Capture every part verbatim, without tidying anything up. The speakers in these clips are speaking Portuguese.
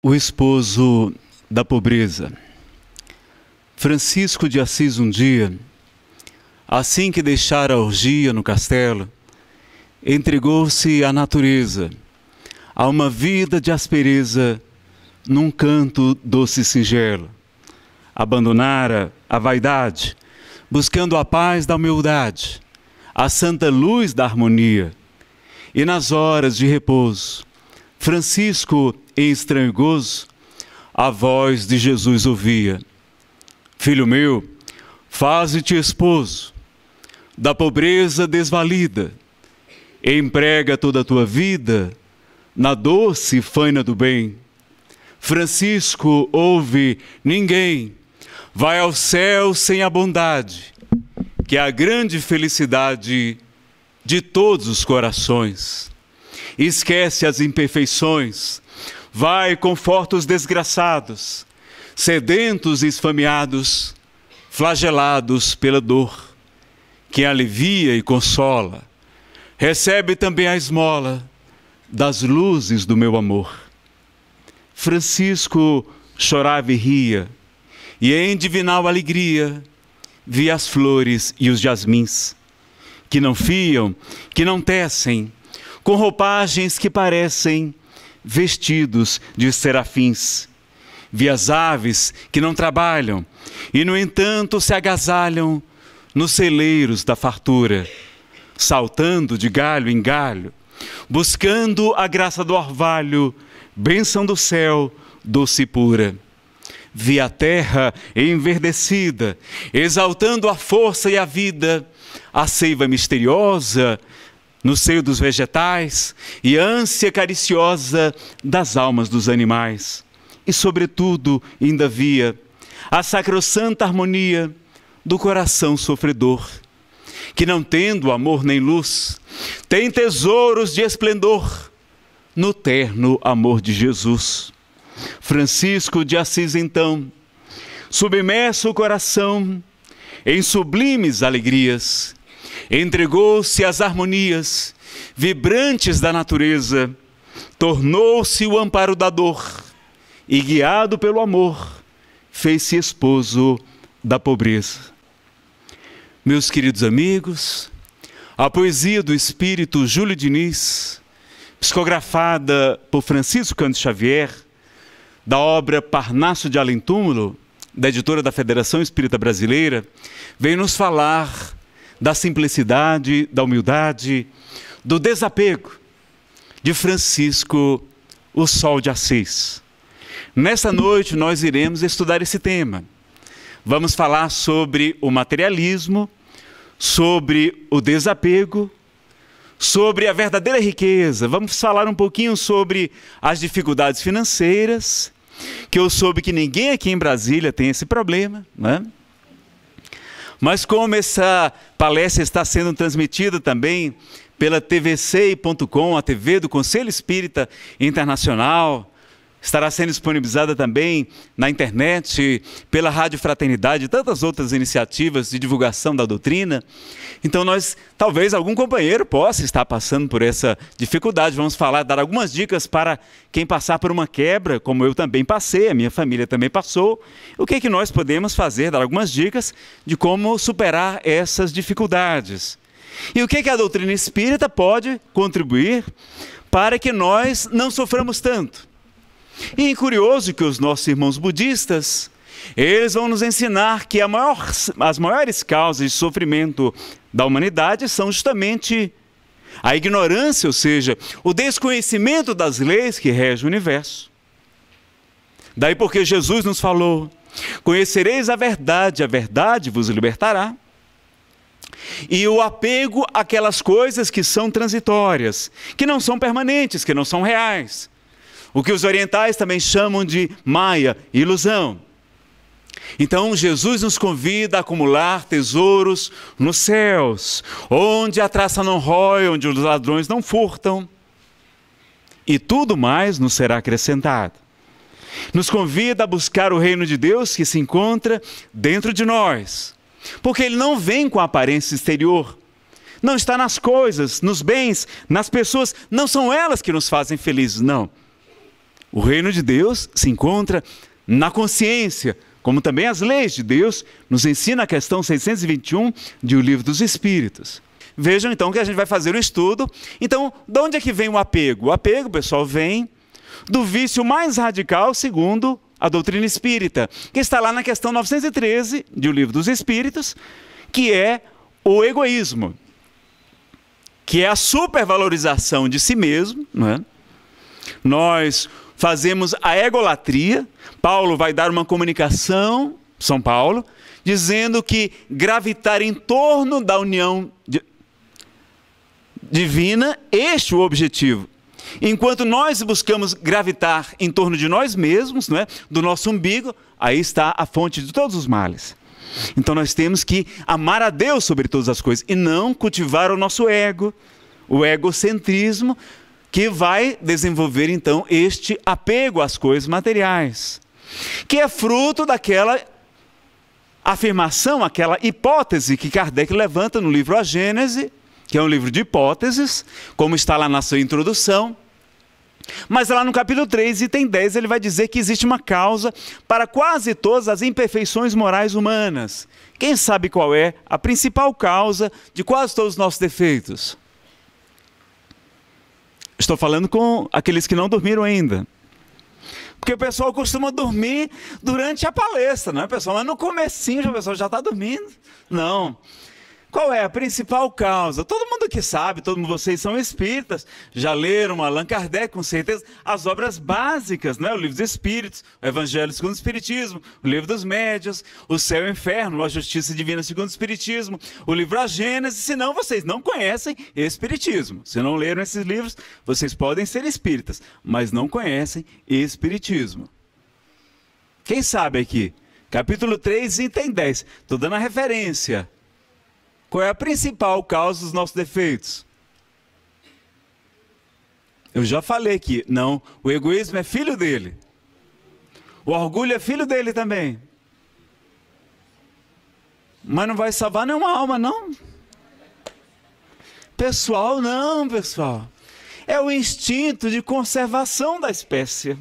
O esposo da pobreza. Francisco de Assis um dia, assim que deixara a orgia no castelo, entregou-se à natureza, a uma vida de aspereza num canto doce e singelo. Abandonara a vaidade, buscando a paz da humildade, a santa luz da harmonia. E nas horas de repouso, Francisco, em estranho gozo, a voz de Jesus ouvia: Filho meu, faze-te esposo da pobreza desvalida, emprega toda a tua vida na doce faina do bem. Francisco, ouve, ninguém vai ao céu sem a bondade, que é a grande felicidade de todos os corações. Esquece as imperfeições, vai, conforta os desgraçados, sedentos e esfameados, flagelados pela dor, que alivia e consola. Recebe também a esmola das luzes do meu amor. Francisco chorava e ria, e em divinal alegria via as flores e os jasmins, que não fiam, que não tecem, com roupagens que parecem vestidos de serafins. Vi as aves que não trabalham e, no entanto, se agasalham nos celeiros da fartura, saltando de galho em galho, buscando a graça do orvalho, bênção do céu, doce e pura. Vi a terra enverdecida, exaltando a força e a vida, a seiva misteriosa no seio dos vegetais e a ânsia cariciosa das almas dos animais. E, sobretudo, ainda via a sacrossanta harmonia do coração sofredor, que, não tendo amor nem luz, tem tesouros de esplendor no terno amor de Jesus. Francisco de Assis, então, submerso o coração em sublimes alegrias, entregou-se às harmonias vibrantes da natureza, tornou-se o amparo da dor e, guiado pelo amor, fez-se esposo da pobreza. Meus queridos amigos, a poesia do espírito Júlio Diniz, psicografada por Francisco Cândido Xavier, da obra Parnaso de Além Túmulo, da editora da Federação Espírita Brasileira, vem nos falar da simplicidade, da humildade, do desapego de Francisco, o Sol de Assis. Nessa noite nós iremos estudar esse tema. Vamos falar sobre o materialismo, sobre o desapego, sobre a verdadeira riqueza. Vamos falar um pouquinho sobre as dificuldades financeiras, que eu soube que ninguém aqui em Brasília tem esse problema, né? Mas como essa palestra está sendo transmitida também pela T V C I ponto com, a T V do Conselho Espírita Internacional, estará sendo disponibilizada também na internet, pela Rádio Fraternidade e tantas outras iniciativas de divulgação da doutrina. Então nós, talvez algum companheiro possa estar passando por essa dificuldade. Vamos falar, dar algumas dicas para quem passar por uma quebra, como eu também passei, a minha família também passou. O que é que nós podemos fazer? Dar algumas dicas de como superar essas dificuldades. E o que é que a doutrina espírita pode contribuir para que nós não soframos tanto? E é curioso que os nossos irmãos budistas, eles vão nos ensinar que a maior, as maiores causas de sofrimento da humanidade são justamente a ignorância, ou seja, o desconhecimento das leis que regem o universo. Daí porque Jesus nos falou: conhecereis a verdade, a verdade vos libertará. E o apego àquelas coisas que são transitórias, que não são permanentes, que não são reais. O que os orientais também chamam de Maya, ilusão. Então Jesus nos convida a acumular tesouros nos céus, onde a traça não rói, onde os ladrões não furtam, e tudo mais nos será acrescentado. Nos convida a buscar o reino de Deus que se encontra dentro de nós, porque ele não vem com a aparência exterior, não está nas coisas, nos bens, nas pessoas, não são elas que nos fazem felizes, não. O reino de Deus se encontra na consciência, como também as leis de Deus nos ensina a questão seiscentos e vinte e um de O Livro dos Espíritos. Vejam então que a gente vai fazer um estudo. Então, de onde é que vem o apego? O apego, pessoal, vem do vício mais radical, segundo a doutrina espírita, que está lá na questão novecentos e treze de O Livro dos Espíritos, que é o egoísmo, que é a supervalorização de si mesmo, não é? Nós fazemos a egolatria. Paulo vai dar uma comunicação, São Paulo, dizendo que gravitar em torno da união de, divina, este é o objetivo. Enquanto nós buscamos gravitar em torno de nós mesmos, não é? Do nosso umbigo, aí está a fonte de todos os males. Então nós temos que amar a Deus sobre todas as coisas e não cultivar o nosso ego, o egocentrismo, que vai desenvolver então este apego às coisas materiais, que é fruto daquela afirmação, aquela hipótese que Kardec levanta no livro A Gênese, que é um livro de hipóteses, como está lá na sua introdução. Mas lá no capítulo três, item dez, ele vai dizer que existe uma causa para quase todas as imperfeições morais humanas. Quem sabe qual é a principal causa de quase todos os nossos defeitos? Estou falando com aqueles que não dormiram ainda. Porque o pessoal costuma dormir durante a palestra, não é, pessoal? Mas no comecinho o pessoal já está dormindo. Não. Qual é a principal causa? Todo mundo que sabe, todos vocês são espíritas, já leram Allan Kardec, com certeza, as obras básicas, né? O Livro dos Espíritos, o Evangelho segundo o Espiritismo, o Livro dos Médiuns, o Céu e o Inferno, a Justiça Divina segundo o Espiritismo, o livro A Gênese. Senão vocês não conhecem Espiritismo. Se não leram esses livros, vocês podem ser espíritas, mas não conhecem Espiritismo. Quem sabe aqui? Capítulo três, item dez. Estou dando a referência. Qual é a principal causa dos nossos defeitos? Eu já falei aqui, não, o egoísmo é filho dele. O orgulho é filho dele também. Mas não vai salvar nenhuma alma, não. Pessoal, não, pessoal. É o instinto de conservação da espécie.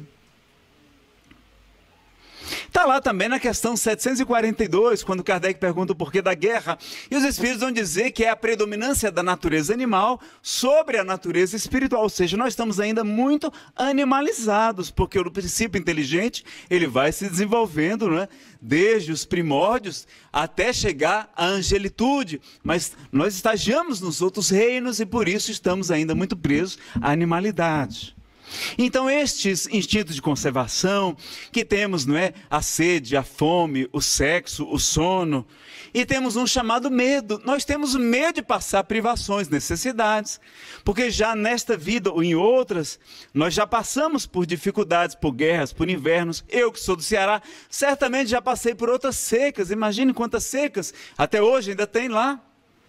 Está lá também na questão setecentos e quarenta e dois, quando Kardec pergunta o porquê da guerra, e os espíritos vão dizer que é a predominância da natureza animal sobre a natureza espiritual, ou seja, nós estamos ainda muito animalizados, porque o princípio inteligente ele vai se desenvolvendo, não é? Desde os primórdios até chegar à angelitude, mas nós estagiamos nos outros reinos e por isso estamos ainda muito presos à animalidade. Então estes instintos de conservação que temos, não é? A sede, a fome, o sexo, o sono, e temos um chamado medo. Nós temos medo de passar privações, necessidades, porque já nesta vida ou em outras, nós já passamos por dificuldades, por guerras, por invernos. Eu que sou do Ceará, certamente já passei por outras secas. Imagine quantas secas, até hoje ainda tem lá.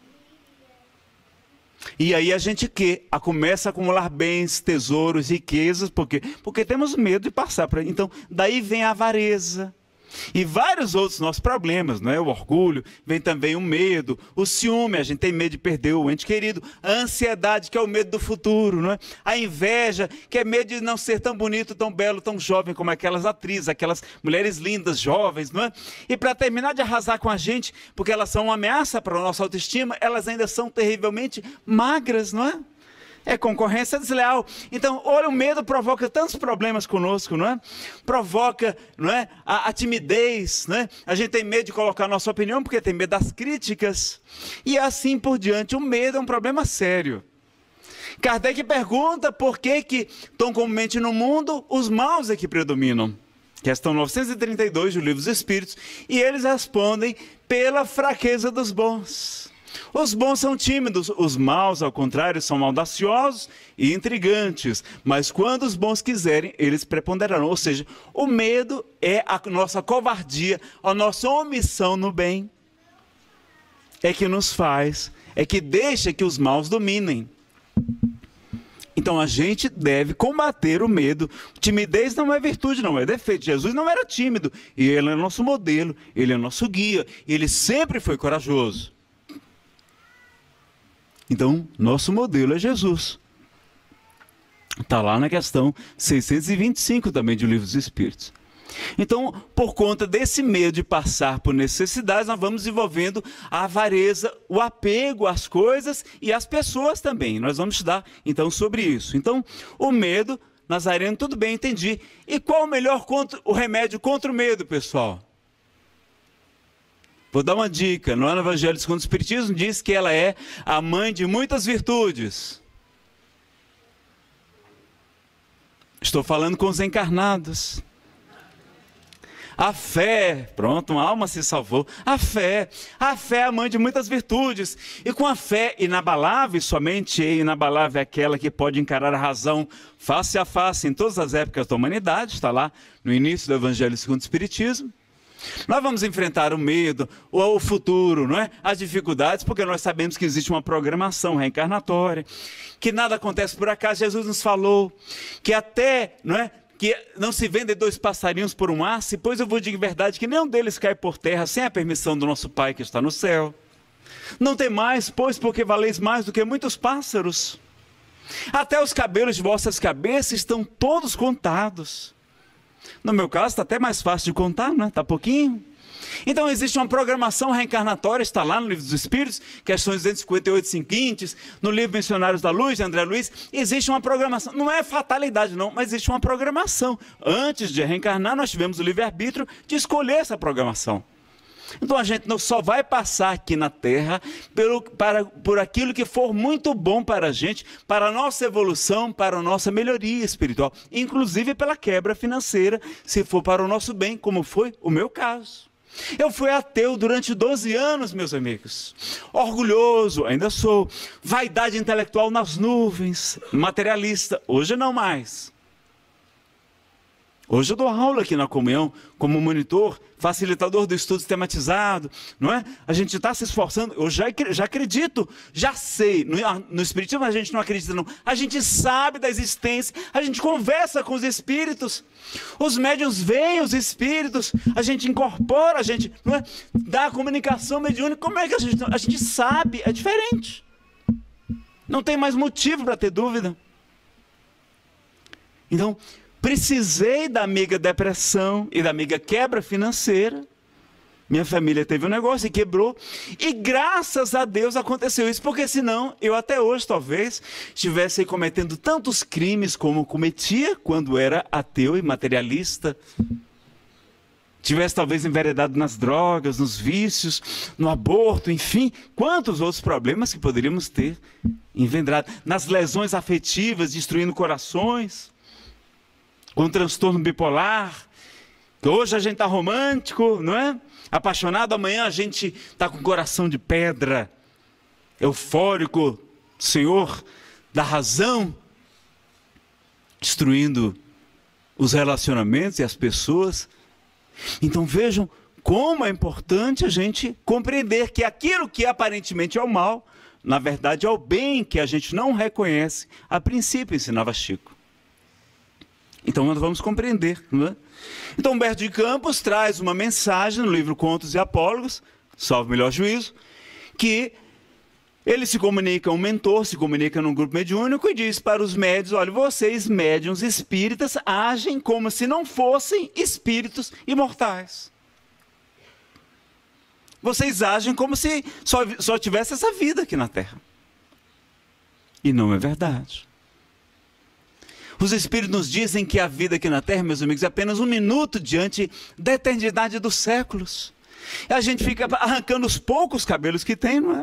E aí a gente que a começa a acumular bens, tesouros, riquezas, porque porque temos medo de passar para. Então, daí vem a avareza e vários outros nossos problemas, não é? O orgulho, vem também o medo, o ciúme, a gente tem medo de perder o ente querido, a ansiedade, que é o medo do futuro, não é? A inveja, que é medo de não ser tão bonito, tão belo, tão jovem como aquelas atrizes, aquelas mulheres lindas, jovens, não é? E para terminar de arrasar com a gente, porque elas são uma ameaça para a nossa autoestima, elas ainda são terrivelmente magras, não é? É concorrência desleal. Então, olha, o medo provoca tantos problemas conosco, não é? Provoca, não é? A, a timidez, não é? A gente tem medo de colocar a nossa opinião porque tem medo das críticas. E assim por diante. O medo é um problema sério. Kardec pergunta por que que, tão comumente no mundo, os maus é que predominam. Questão novecentos e trinta e dois do Livro dos Espíritos. E eles respondem pela fraqueza dos bons. Os bons são tímidos, os maus, ao contrário, são audaciosos e intrigantes. Mas quando os bons quiserem, eles preponderarão. Ou seja, o medo é a nossa covardia, a nossa omissão no bem. É que nos faz, é que deixa que os maus dominem. Então a gente deve combater o medo. Timidez não é virtude, não é defeito. Jesus não era tímido. E ele é nosso modelo, ele é nosso guia. Ele sempre foi corajoso. Então, nosso modelo é Jesus. Está lá na questão seiscentos e vinte e cinco também de O Livro dos Espíritos. Então, por conta desse medo de passar por necessidades, nós vamos desenvolvendo a avareza, o apego às coisas e às pessoas também. Nós vamos estudar, então, sobre isso. Então, o medo, Nazareno, tudo bem, entendi. E qual o melhor contra, o remédio contra o medo, pessoal? Vou dar uma dica. No Evangelho segundo o Espiritismo diz que ela é a mãe de muitas virtudes. Estou falando com os encarnados. A fé, pronto, uma alma se salvou. A fé, a fé é a mãe de muitas virtudes. E com a fé inabalável, somente inabalável é aquela que pode encarar a razão face a face em todas as épocas da humanidade, está lá no início do Evangelho segundo o Espiritismo. Nós vamos enfrentar o medo, o futuro, não é? As dificuldades, porque nós sabemos que existe uma programação reencarnatória, que nada acontece por acaso. Jesus nos falou que até, não é? Que não se vendem dois passarinhos por um aço, pois eu vou dizer em verdade que nenhum deles cai por terra sem a permissão do nosso Pai que está no céu. Não tem mais, pois, porque valeis mais do que muitos pássaros. Até os cabelos de vossas cabeças estão todos contados. No meu caso, está até mais fácil de contar, não é? Está pouquinho. Então, existe uma programação reencarnatória, está lá no Livro dos Espíritos, questões duzentos e cinquenta e oito seguintes, no livro Missionários da Luz, de André Luiz, existe uma programação. Não é fatalidade, não, mas existe uma programação. Antes de reencarnar, nós tivemos o livre-arbítrio de escolher essa programação. Então, a gente não só vai passar aqui na Terra pelo, para, por aquilo que for muito bom para a gente, para a nossa evolução, para a nossa melhoria espiritual, inclusive pela quebra financeira, se for para o nosso bem, como foi o meu caso. Eu fui ateu durante doze anos, meus amigos. Orgulhoso, ainda sou. Vaidade intelectual nas nuvens. Materialista, hoje não mais. Hoje eu dou aula aqui na comunhão, como monitor, facilitador do estudo sistematizado, não é? A gente está se esforçando, eu já, já acredito, já sei. No, no Espiritismo a gente não acredita não, a gente sabe da existência, a gente conversa com os espíritos, os médiuns veem os espíritos, a gente incorpora, a gente, não é? Dá a comunicação mediúnica, como é que a gente, a gente sabe, é diferente. Não tem mais motivo para ter dúvida. Então, precisei da amiga depressão e da amiga quebra financeira. Minha família teve um negócio e quebrou. E graças a Deus aconteceu isso, porque senão eu até hoje talvez estivesse cometendo tantos crimes como cometia quando era ateu e materialista. Tivesse talvez enveredado nas drogas, nos vícios, no aborto, enfim, quantos outros problemas que poderíamos ter envendrado. Nas lesões afetivas, destruindo corações. Com transtorno bipolar, que hoje a gente está romântico, não é? Apaixonado, amanhã a gente está com coração de pedra, eufórico, Senhor da razão, destruindo os relacionamentos e as pessoas. Então vejam como é importante a gente compreender que aquilo que aparentemente é o mal, na verdade é o bem que a gente não reconhece. A princípio, ensinava Chico. Então nós vamos compreender, não é? Então Humberto de Campos traz uma mensagem no livro Contos e Apólogos, salvo o melhor juízo, que ele se comunica a um mentor, se comunica num grupo mediúnico e diz para os médiuns: olha, vocês médiuns espíritas agem como se não fossem espíritos imortais. Vocês agem como se só, só tivesse essa vida aqui na Terra. E não é verdade. Os Espíritos nos dizem que a vida aqui na Terra, meus amigos, é apenas um minuto diante da eternidade dos séculos. E a gente fica arrancando os poucos cabelos que tem, não é?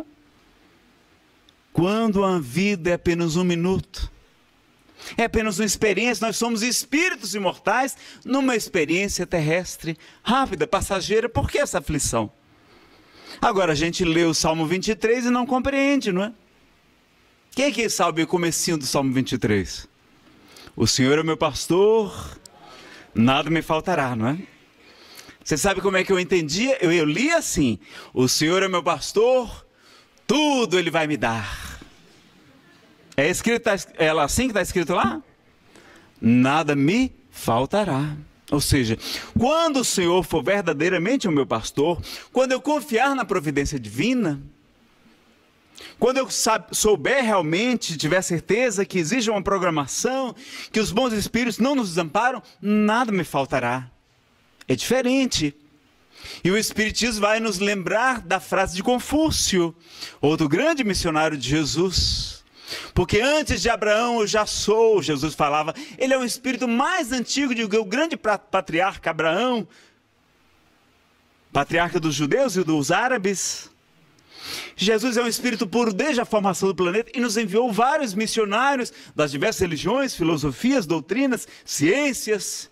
Quando a vida é apenas um minuto, é apenas uma experiência, nós somos espíritos imortais numa experiência terrestre, rápida, passageira. Por que essa aflição? Agora a gente lê o Salmo vinte e três e não compreende, não é? Quem é que sabe o comecinho do Salmo vinte e três? O Senhor é o meu pastor, nada me faltará, não é? Você sabe como é que eu entendia? Eu, eu li assim: o Senhor é meu pastor, tudo Ele vai me dar. É escrito, é assim que está escrito lá? Nada me faltará. Ou seja, quando o Senhor for verdadeiramente o meu pastor, quando eu confiar na providência divina, Quando eu souber realmente, tiver certeza que existe uma programação, que os bons espíritos não nos desamparam, nada me faltará. É diferente. E o Espiritismo vai nos lembrar da frase de Confúcio, outro grande missionário de Jesus. Porque antes de Abraão eu já sou, Jesus falava. Ele é um espírito mais antigo do que o grande patriarca Abraão, patriarca dos judeus e dos árabes. Jesus é um espírito puro desde a formação do planeta e nos enviou vários missionários das diversas religiões, filosofias, doutrinas, ciências.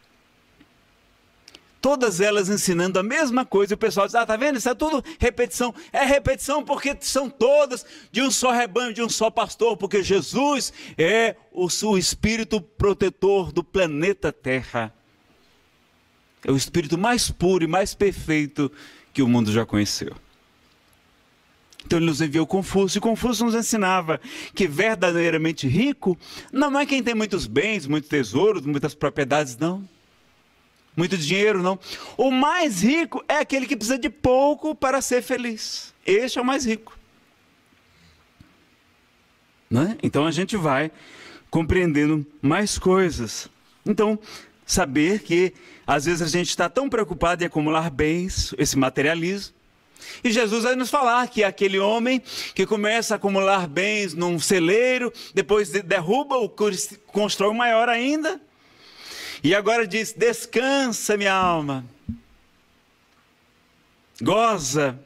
Todas elas ensinando a mesma coisa. E o pessoal diz, ah, tá vendo? Isso é tudo repetição. É repetição porque são todas de um só rebanho, de um só pastor. Porque Jesus é o, o espírito protetor do planeta Terra. É o espírito mais puro e mais perfeito que o mundo já conheceu. Então ele nos enviou Confúcio. E Confúcio nos ensinava que verdadeiramente rico não é quem tem muitos bens, muitos tesouros, muitas propriedades, não. Muito dinheiro, não. O mais rico é aquele que precisa de pouco para ser feliz. Este é o mais rico. Né? Então a gente vai compreendendo mais coisas. Então, saber que às vezes a gente está tão preocupado em acumular bens, esse materialismo. E Jesus vai nos falar que aquele homem que começa a acumular bens num celeiro, depois derruba, o constrói um maior ainda. E agora diz, descansa minha alma, goza.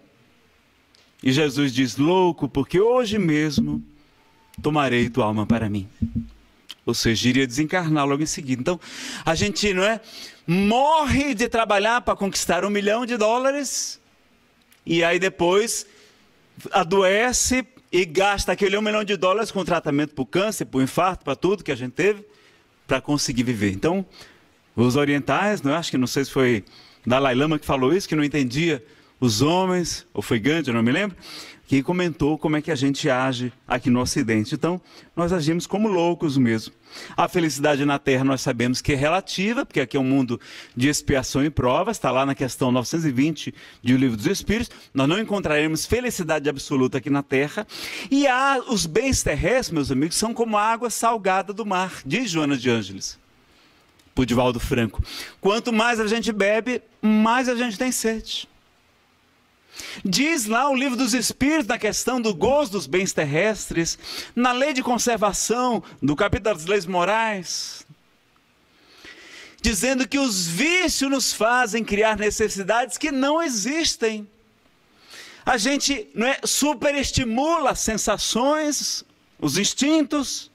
E Jesus diz, louco, porque hoje mesmo tomarei tua alma para mim. Ou seja, iria desencarnar logo em seguida. Então, a gente, não é, morre de trabalhar para conquistar um milhão de dólares, e aí depois adoece e gasta aquele um milhão de dólares com tratamento para o câncer, para o infarto, para tudo que a gente teve, para conseguir viver. Então, os orientais, não é? Acho que não sei se foi Dalai Lama que falou isso, que não entendia os homens, ou foi Gandhi, eu não me lembro, que comentou como é que a gente age aqui no Ocidente. Então, nós agimos como loucos mesmo. A felicidade na Terra nós sabemos que é relativa, porque aqui é um mundo de expiação e provas, está lá na questão novecentos e vinte de O Livro dos Espíritos. Nós não encontraremos felicidade absoluta aqui na Terra. E há, os bens terrestres, meus amigos, são como a água salgada do mar, diz Joana de Ângeles, por Divaldo Franco. Quanto mais a gente bebe, mais a gente tem sede. Diz lá o Livro dos Espíritos, na questão do gozo dos bens terrestres, na lei de conservação, do capítulo das leis morais, dizendo que os vícios nos fazem criar necessidades que não existem. A gente, não é, superestimula as sensações, os instintos,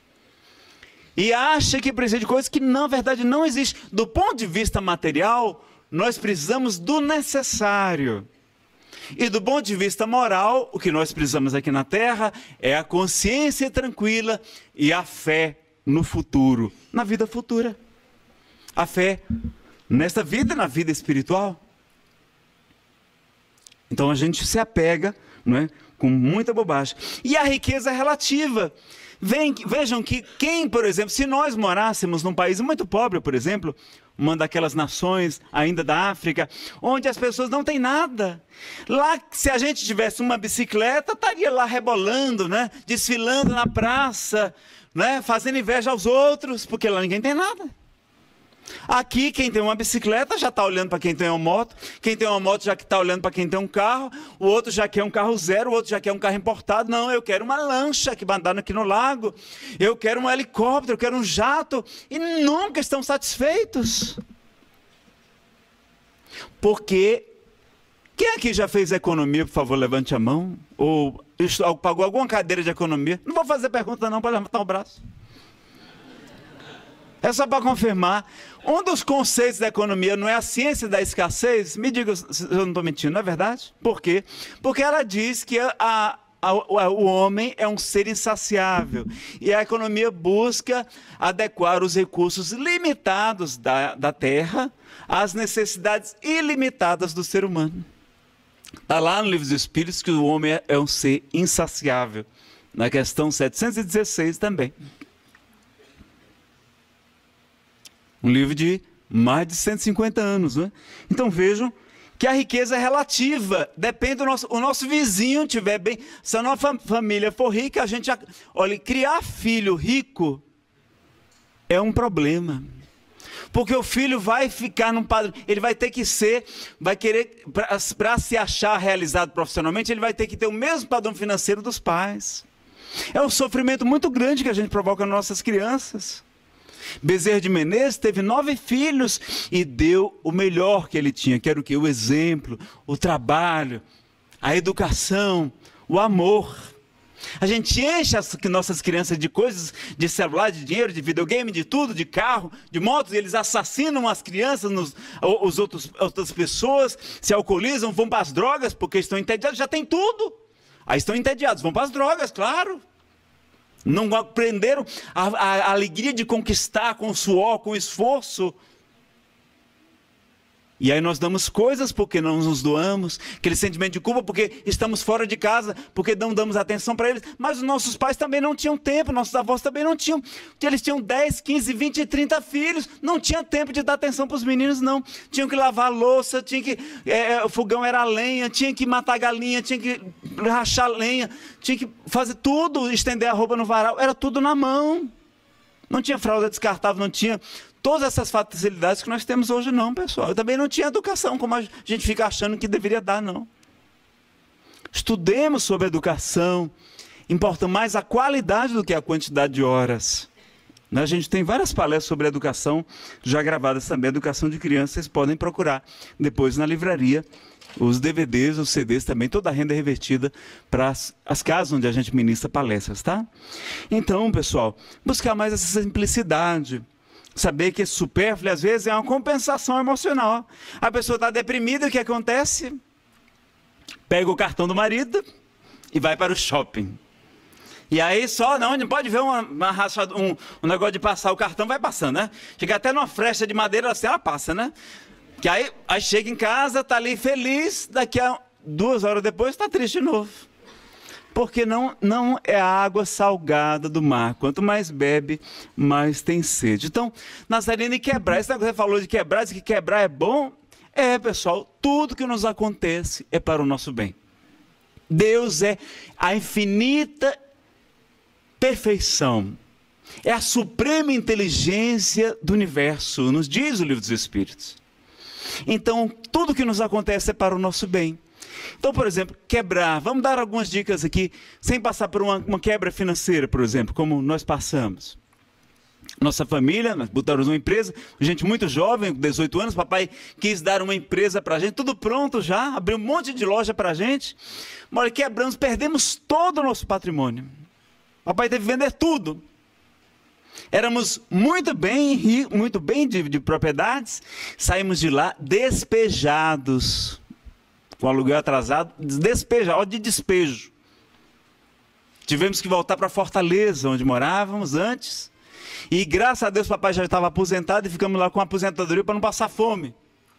e acha que precisa de coisas que na verdade não existem. Do ponto de vista material, nós precisamos do necessário. E do ponto de vista moral, o que nós precisamos aqui na Terra é a consciência tranquila e a fé no futuro, na vida futura. A fé nesta vida e na vida espiritual. Então a gente se apega, não é, com muita bobagem. E a riqueza é relativa. Vem, vejam que quem, por exemplo, se nós morássemos num país muito pobre, por exemplo, uma daquelas nações ainda da África, onde as pessoas não têm nada. Lá, se a gente tivesse uma bicicleta, estaria lá rebolando, né? Desfilando na praça, né? Fazendo inveja aos outros, porque lá ninguém tem nada. Aqui, quem tem uma bicicleta já está olhando para quem tem uma moto, quem tem uma moto já está olhando para quem tem um carro, o outro já quer um carro zero, o outro já quer um carro importado. Não, eu quero uma lancha que mandaram aqui no lago, eu quero um helicóptero, eu quero um jato, e nunca estão satisfeitos. Porque, quem aqui já fez economia, por favor, levante a mão, ou pagou alguma cadeira de economia? Não vou fazer pergunta não, para levantar o braço. É só para confirmar. Um dos conceitos da economia não é a ciência da escassez? Me diga se eu não estou mentindo, não é verdade? Por quê? Porque ela diz que a, a, a, o homem é um ser insaciável. E a economia busca adequar os recursos limitados da, da terra às necessidades ilimitadas do ser humano. Está lá no Livro dos Espíritos que o homem é, é um ser insaciável. Na questão setecentos e dezesseis também. Um livro de mais de cento e cinquenta anos, né? Então vejam que a riqueza é relativa, depende do nosso, o nosso vizinho tiver bem, se a nossa família for rica, a gente já, olha, criar filho rico é um problema, porque o filho vai ficar num padrão, ele vai ter que ser, vai querer, para se achar realizado profissionalmente, ele vai ter que ter o mesmo padrão financeiro dos pais. É um sofrimento muito grande que a gente provoca nas nossas crianças. Bezerra de Menezes teve nove filhos e deu o melhor que ele tinha, que era o quê? O exemplo, o trabalho, a educação, o amor. A gente enche as nossas crianças de coisas, de celular, de dinheiro, de videogame, de tudo, de carro, de motos, e eles assassinam as crianças, nos, os outros, outras pessoas, se alcoolizam, vão para as drogas porque estão entediados, já tem tudo. Aí estão entediados, vão para as drogas, claro. Não aprenderam a, a, a alegria de conquistar com suor, com esforço. E aí nós damos coisas porque não nos doamos, aquele sentimento de culpa porque estamos fora de casa, porque não damos atenção para eles. Mas os nossos pais também não tinham tempo, nossos avós também não tinham. Eles tinham dez, quinze, vinte, trinta filhos, não tinha tempo de dar atenção para os meninos, não. Tinham que lavar a louça, tinha que, é, o fogão era lenha, tinha que matar a galinha, tinha que rachar lenha, tinha que fazer tudo, estender a roupa no varal, era tudo na mão. Não tinha fralda descartável, não tinha todas essas facilidades que nós temos hoje não, pessoal. Eu também não tinha educação, como a gente fica achando que deveria dar, não. Estudemos sobre educação. Importa mais a qualidade do que a quantidade de horas. A gente tem várias palestras sobre educação, já gravadas também, educação de crianças, vocês podem procurar depois na livraria. Os D V Ds, os C Ds também, toda a renda é revertida para as, as casas onde a gente ministra palestras, tá? Então, pessoal, buscar mais essa simplicidade. Saber que esse supérfluo, às vezes, é uma compensação emocional. A pessoa está deprimida, o que acontece? Pega o cartão do marido e vai para o shopping. E aí só, não, não pode ver uma, uma racha, um, um negócio de passar o cartão, vai passando, né? Chega até numa frecha de madeira, assim, ela passa, né? Que aí, aí chega em casa, está ali feliz, daqui a duas horas depois está triste de novo. Porque não, não é a água salgada do mar. Quanto mais bebe, mais tem sede. Então, Nazareno, e quebrar, esse negócio que você falou de quebrar, diz que quebrar é bom. É, pessoal, tudo que nos acontece é para o nosso bem. Deus é a infinita perfeição. É a suprema inteligência do universo, nos diz o Livro dos Espíritos. Então, tudo que nos acontece é para o nosso bem. Então, por exemplo, quebrar. Vamos dar algumas dicas aqui, sem passar por uma, uma quebra financeira, por exemplo, como nós passamos. Nossa família, nós botamos uma empresa, gente muito jovem, dezoito anos, papai quis dar uma empresa para a gente, tudo pronto já, abriu um monte de loja para a gente. Mas quebramos, perdemos todo o nosso patrimônio. Papai teve que vender tudo. Éramos muito bem, muito bem de, de propriedades, saímos de lá despejados. Com aluguel atrasado, despejo, de despejo. Tivemos que voltar para Fortaleza, onde morávamos antes. E graças a Deus, papai já estava aposentado e ficamos lá com a aposentadoria para não passar fome.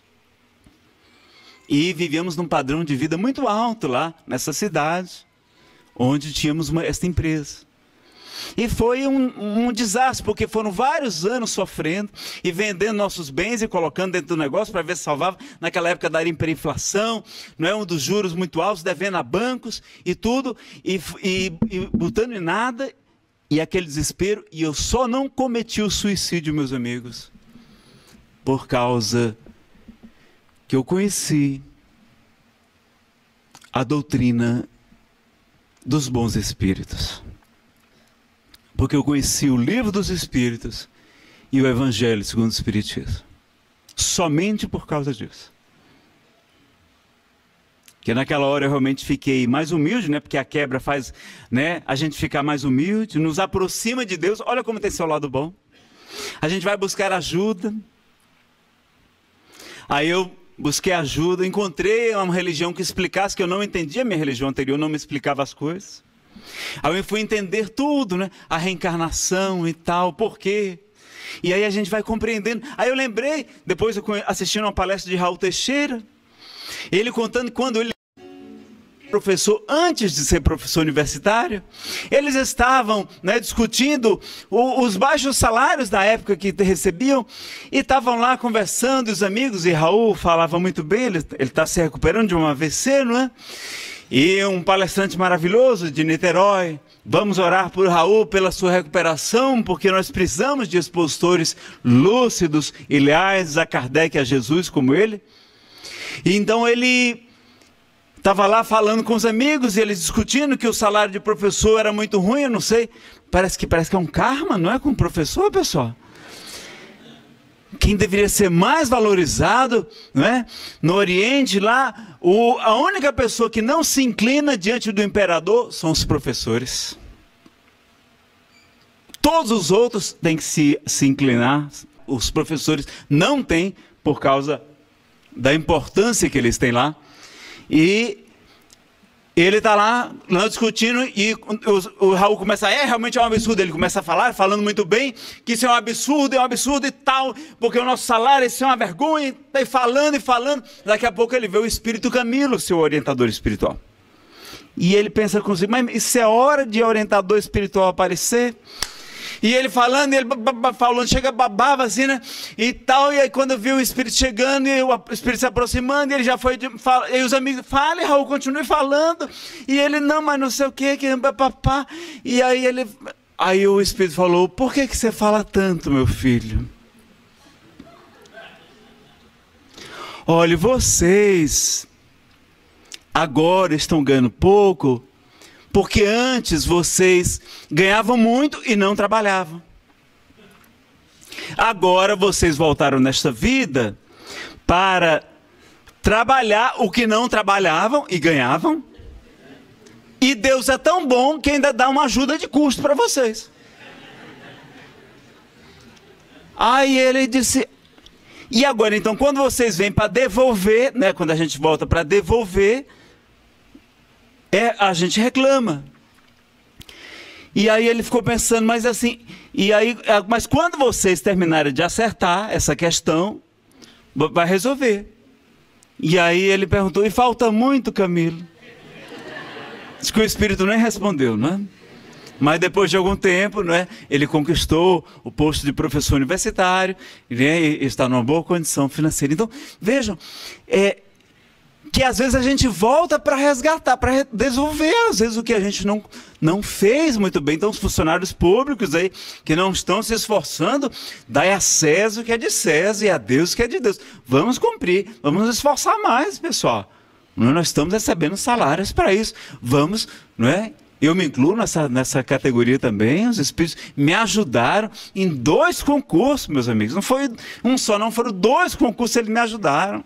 E vivíamos num padrão de vida muito alto lá, nessa cidade, onde tínhamos uma, essa empresa. E foi um, um desastre, porque foram vários anos sofrendo e vendendo nossos bens e colocando dentro do negócio para ver se salvava. Naquela época da hiperinflação, não é um dos juros muito altos, devendo a bancos e tudo, e, e, e botando em nada, e aquele desespero. E eu só não cometi o suicídio, meus amigos, por causa que eu conheci a doutrina dos bons espíritos. Porque eu conheci o Livro dos Espíritos e o Evangelho segundo o Espiritismo. Somente por causa disso. Que naquela hora eu realmente fiquei mais humilde, né? Porque a quebra faz, né, a gente ficar mais humilde, nos aproxima de Deus. Olha como tem seu lado bom. A gente vai buscar ajuda. Aí eu busquei ajuda, encontrei uma religião que explicasse, que eu não entendia, a minha religião anterior não me explicava as coisas. Aí eu fui entender tudo, né? A reencarnação e tal, por quê? E aí a gente vai compreendendo. Aí eu lembrei, depois eu assistindo uma palestra de Raul Teixeira, ele contando que quando ele professor antes de ser professor universitário. Eles estavam, né, discutindo o, os baixos salários da época que recebiam e estavam lá conversando, os amigos, e Raul falava muito bem, ele está se recuperando de um A V C, não é? E um palestrante maravilhoso de Niterói. Vamos orar por Raul, pela sua recuperação, porque nós precisamos de expositores lúcidos e leais a Kardec e a Jesus como ele. E então ele estava lá falando com os amigos e eles discutindo que o salário de professor era muito ruim, eu não sei. Parece que, parece que é um karma, não é, com o professor, pessoal? Quem deveria ser mais valorizado, não é? No Oriente, lá, o, a única pessoa que não se inclina diante do imperador são os professores. Todos os outros têm que se, se inclinar, os professores não têm, por causa da importância que eles têm lá. E ele está lá, lá discutindo e o, o Raul começa, é, realmente é um absurdo, ele começa a falar, falando muito bem, que isso é um absurdo, é um absurdo e tal, porque o nosso salário, isso é uma vergonha, e falando e falando, daqui a pouco ele vê o Espírito Camilo, seu orientador espiritual. E ele pensa consigo, mas isso é hora de orientador espiritual aparecer? E ele falando, e ele falando, chega, babava assim, né? E tal, e aí quando viu o Espírito chegando, e o Espírito se aproximando, e ele já foi, de, fala, e os amigos, fale, Raul, continue falando. E ele, não, mas não sei o que, que papá. E aí ele, aí o Espírito falou, por que que você fala tanto, meu filho? Olha, vocês agora estão ganhando pouco, porque antes vocês ganhavam muito e não trabalhavam. Agora vocês voltaram nesta vida para trabalhar o que não trabalhavam e ganhavam. E Deus é tão bom que ainda dá uma ajuda de custo para vocês. Aí ele disse, e agora então quando vocês vêm para devolver, né, quando a gente volta para devolver, É, a gente reclama. E aí ele ficou pensando, mas assim, e aí, mas quando vocês terminarem de acertar essa questão, vai resolver. E aí ele perguntou, e falta muito, Camilo? Diz que o Espírito nem respondeu, não é? Mas depois de algum tempo, não é, ele conquistou o posto de professor universitário, né, e está numa boa condição financeira. Então, vejam, é, que às vezes a gente volta para resgatar, para devolver, às vezes, o que a gente não, não fez muito bem. Então, os funcionários públicos aí, que não estão se esforçando, dai a César o que é de César e a Deus o que é de Deus. Vamos cumprir, vamos nos esforçar mais, pessoal. Nós estamos recebendo salários para isso. Vamos, não é? Eu me incluo nessa, nessa categoria também. Os Espíritos me ajudaram em dois concursos, meus amigos. Não foi um só, não, foram dois concursos, eles me ajudaram.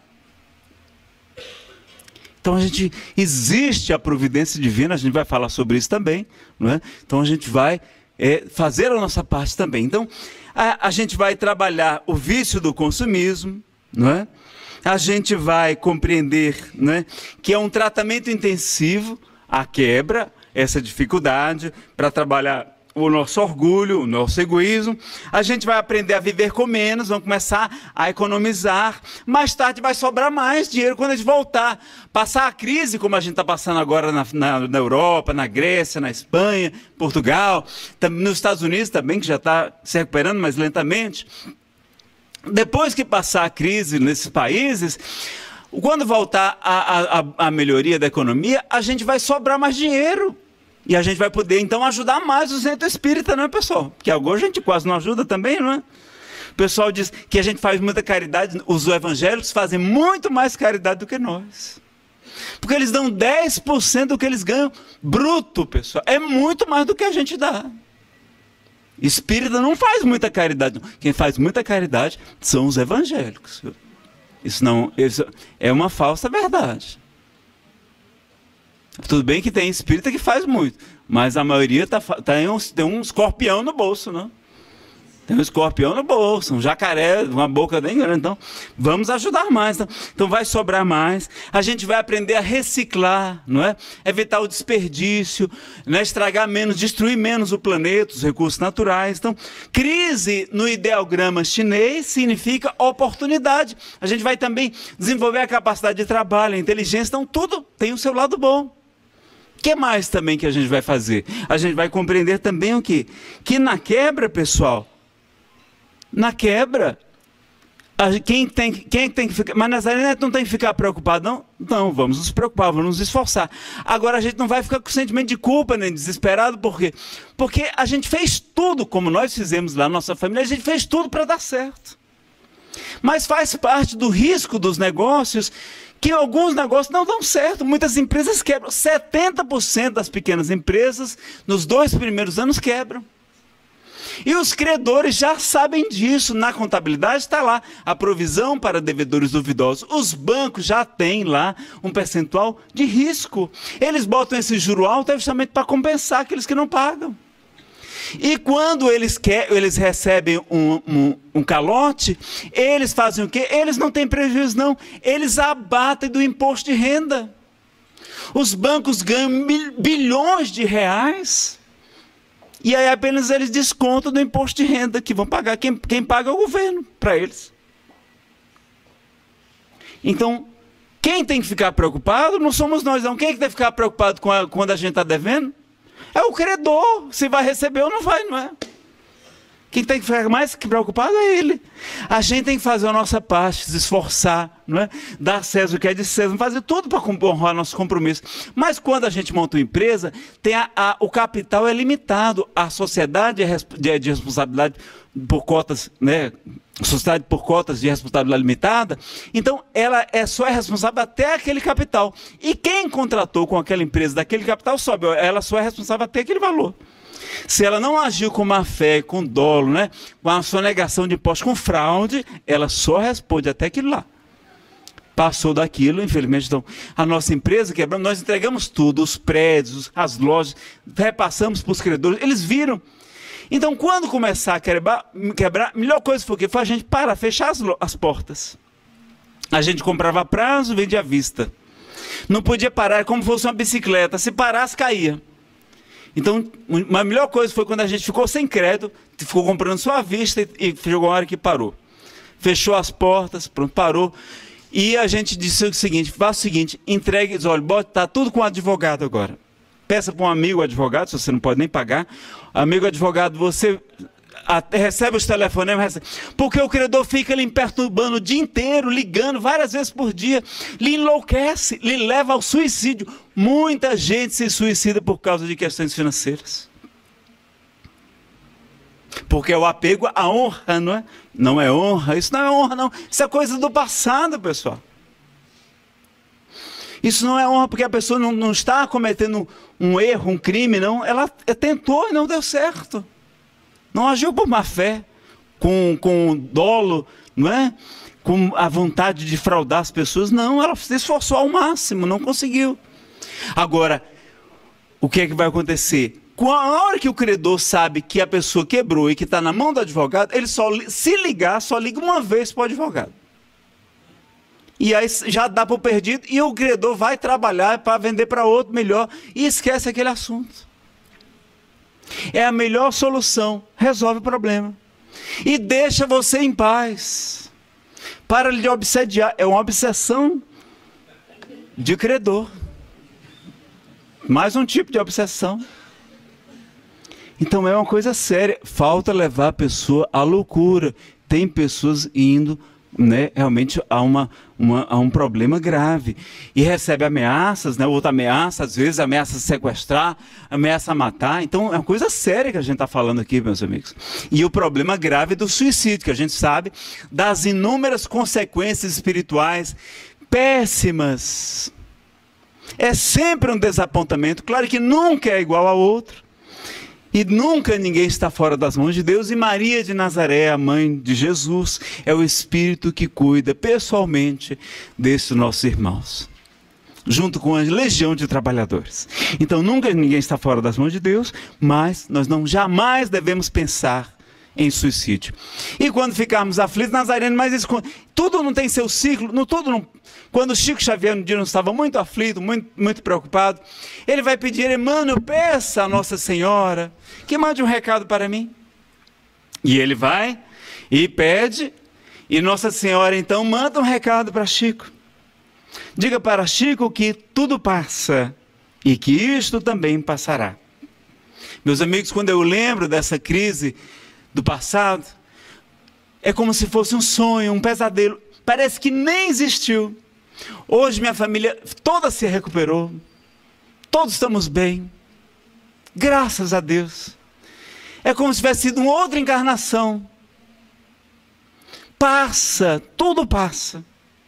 Então a gente, existe a providência divina, a gente vai falar sobre isso também, não é? Então a gente vai é, fazer a nossa parte também. Então a, a gente vai trabalhar o vício do consumismo, não é? A gente vai compreender, não é, que é um tratamento intensivo, a quebra, essa dificuldade, para trabalhar o nosso orgulho, o nosso egoísmo. A gente vai aprender a viver com menos, vamos começar a economizar. Mais tarde vai sobrar mais dinheiro quando a gente voltar. Passar a crise, como a gente está passando agora na, na, na Europa, na Grécia, na Espanha, Portugal, nos Estados Unidos também, que já está se recuperando, mas lentamente. Depois que passar a crise nesses países, quando voltar a, a, a melhoria da economia, a gente vai sobrar mais dinheiro. E a gente vai poder, então, ajudar mais o centro espírita, não é, pessoal? Porque agora a gente quase não ajuda também, não é? O pessoal diz que a gente faz muita caridade, os evangélicos fazem muito mais caridade do que nós. Porque eles dão dez por cento do que eles ganham bruto, pessoal. É muito mais do que a gente dá. Espírita não faz muita caridade. Quem faz muita caridade são os evangélicos. Isso, não, isso é uma falsa verdade. Tudo bem que tem espírita que faz muito, mas a maioria tá, tá em um, tem um escorpião no bolso, não? Tem um escorpião no bolso, um jacaré, uma boca bem grande. Então, vamos ajudar mais. Então, então vai sobrar mais. A gente vai aprender a reciclar, não é? Evitar o desperdício, né? Estragar menos, destruir menos o planeta, os recursos naturais. Então, crise no ideograma chinês significa oportunidade. A gente vai também desenvolver a capacidade de trabalho, a inteligência. Então, tudo tem o seu lado bom. que mais também que a gente vai fazer? A gente vai compreender também o quê? Que na quebra, pessoal, na quebra, a, quem, tem, quem tem que ficar... Mas Nazaré não tem que ficar preocupado, não? Não, vamos nos preocupar, vamos nos esforçar. Agora a gente não vai ficar com sentimento de culpa, nem desesperado, por quê? Porque a gente fez tudo, como nós fizemos lá na nossa família, a gente fez tudo para dar certo. Mas faz parte do risco dos negócios que alguns negócios não dão certo. Muitas empresas quebram. setenta por cento das pequenas empresas, nos dois primeiros anos, quebram. E os credores já sabem disso. Na contabilidade está lá a provisão para devedores duvidosos. Os bancos já têm lá um percentual de risco. Eles botam esse juro alto justamente para compensar aqueles que não pagam. E quando eles, quer, eles recebem um, um, um calote, eles fazem o quê? Eles não têm prejuízo, não. Eles abatem do imposto de renda. Os bancos ganham mil, bilhões de reais. E aí apenas eles descontam do imposto de renda, que vão pagar. Quem, quem paga é o governo, para eles. Então, quem tem que ficar preocupado não somos nós, não. Quem é que tem que ficar preocupado com a, quando a gente está devendo? É o credor, se vai receber ou não vai, não é? Quem tem que ficar mais preocupado é ele. A gente tem que fazer a nossa parte, se esforçar, não é? Dar a César o que é de César, fazer tudo para honrar nosso compromisso. Mas quando a gente monta uma empresa, tem a, a, o capital é limitado, a sociedade é de, de responsabilidade por cotas, né? Sociedade por cotas de responsabilidade limitada, então ela é só é responsável até aquele capital. E quem contratou com aquela empresa daquele capital sobe, ela só é responsável até aquele valor. Se ela não agiu com má fé, com dolo, né, com a sonegação de impostos, com fraude, ela só responde até aquilo lá. Passou daquilo, infelizmente, então, a nossa empresa quebramos, nós entregamos tudo, os prédios, as lojas, repassamos para os credores, eles viram. Então, quando começar a quebrar, quebrar a melhor coisa foi o quê? Foi a gente parar, fechar as, as portas. A gente comprava a prazo, vendia à vista. Não podia parar, é como se fosse uma bicicleta. Se parasse, caía. Então, a melhor coisa foi quando a gente ficou sem crédito, ficou comprando só à vista e, e chegou uma hora que parou. Fechou as portas, pronto, parou. E a gente disse o seguinte, faça o seguinte, entregue, olha, bota, tá tudo com o advogado agora. Peça para um amigo advogado, se você não pode nem pagar. Amigo advogado, você até recebe os telefonemas, recebe, porque o credor fica lhe perturbando o dia inteiro, ligando várias vezes por dia, lhe enlouquece, lhe leva ao suicídio. Muita gente se suicida por causa de questões financeiras. Porque é o apego à honra, não é? Não é honra, isso não é honra, não. Isso é coisa do passado, pessoal. Isso não é honra porque a pessoa não, não está cometendo um erro, um crime, não. Ela tentou e não deu certo. Não agiu por má fé, com, com dolo, não é? Com a vontade de fraudar as pessoas. Não, ela se esforçou ao máximo, não conseguiu. Agora, o que é que vai acontecer? A hora que o credor sabe que a pessoa quebrou e que está na mão do advogado, ele só, se ligar, só liga uma vez para o advogado. E aí já dá para o perdido e o credor vai trabalhar para vender para outro melhor e esquece aquele assunto. É a melhor solução, resolve o problema. E deixa você em paz. Para de obsediar, é uma obsessão de credor. Mais um tipo de obsessão. Então é uma coisa séria, falta levar a pessoa à loucura. Tem pessoas indo, né, realmente a, uma, uma, a um problema grave. E recebe ameaças, né, outra ameaça, às vezes ameaça sequestrar, ameaça matar. Então é uma coisa séria que a gente está falando aqui, meus amigos. E o problema grave do suicídio, que a gente sabe das inúmeras consequências espirituais péssimas. É sempre um desapontamento, claro que nunca é igual ao outro. E nunca ninguém está fora das mãos de Deus. E Maria de Nazaré, a mãe de Jesus, é o Espírito que cuida pessoalmente desses nossos irmãos, junto com a legião de trabalhadores. Então nunca ninguém está fora das mãos de Deus, mas nós não jamais devemos pensar em suicídio. E quando ficarmos aflitos, Nazareno, mas isso, tudo não tem seu ciclo, não, tudo não... Quando Chico Xavier um dia não estava muito aflito, muito, muito preocupado, ele vai pedir, Emmanuel, peça a Nossa Senhora que mande um recado para mim. E ele vai e pede, e Nossa Senhora então manda um recado para Chico. Diga para Chico que tudo passa, e que isto também passará. Meus amigos, quando eu lembro dessa crise do passado, é como se fosse um sonho, um pesadelo. Parece que nem existiu. Hoje minha família toda se recuperou. Todos estamos bem. Graças a Deus. É como se tivesse sido uma outra encarnação. Passa, tudo passa.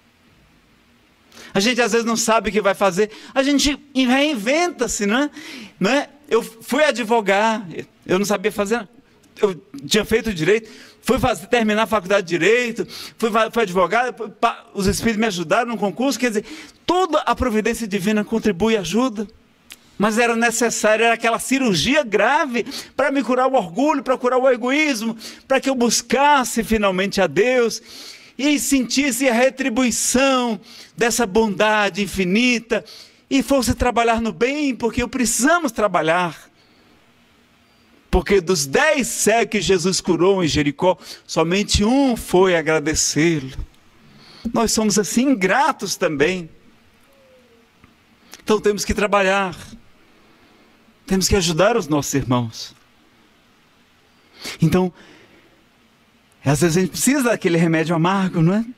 A gente às vezes não sabe o que vai fazer. A gente reinventa-se, não é? Não é? Eu fui advogar, eu não sabia fazer, eu tinha feito direito, fui fazer, terminar a faculdade de direito, fui, fui advogado, os espíritos me ajudaram no concurso, quer dizer, toda a providência divina contribui e ajuda. Mas era necessário, era aquela cirurgia grave para me curar o orgulho, para curar o egoísmo, para que eu buscasse finalmente a Deus e sentisse a retribuição dessa bondade infinita e fosse trabalhar no bem, porque precisamos trabalhar. Porque dos dez cegos que Jesus curou em Jericó, somente um foi agradecê-lo. Nós somos assim ingratos também. Então temos que trabalhar. Temos que ajudar os nossos irmãos. Então, às vezes a gente precisa daquele remédio amargo, não é?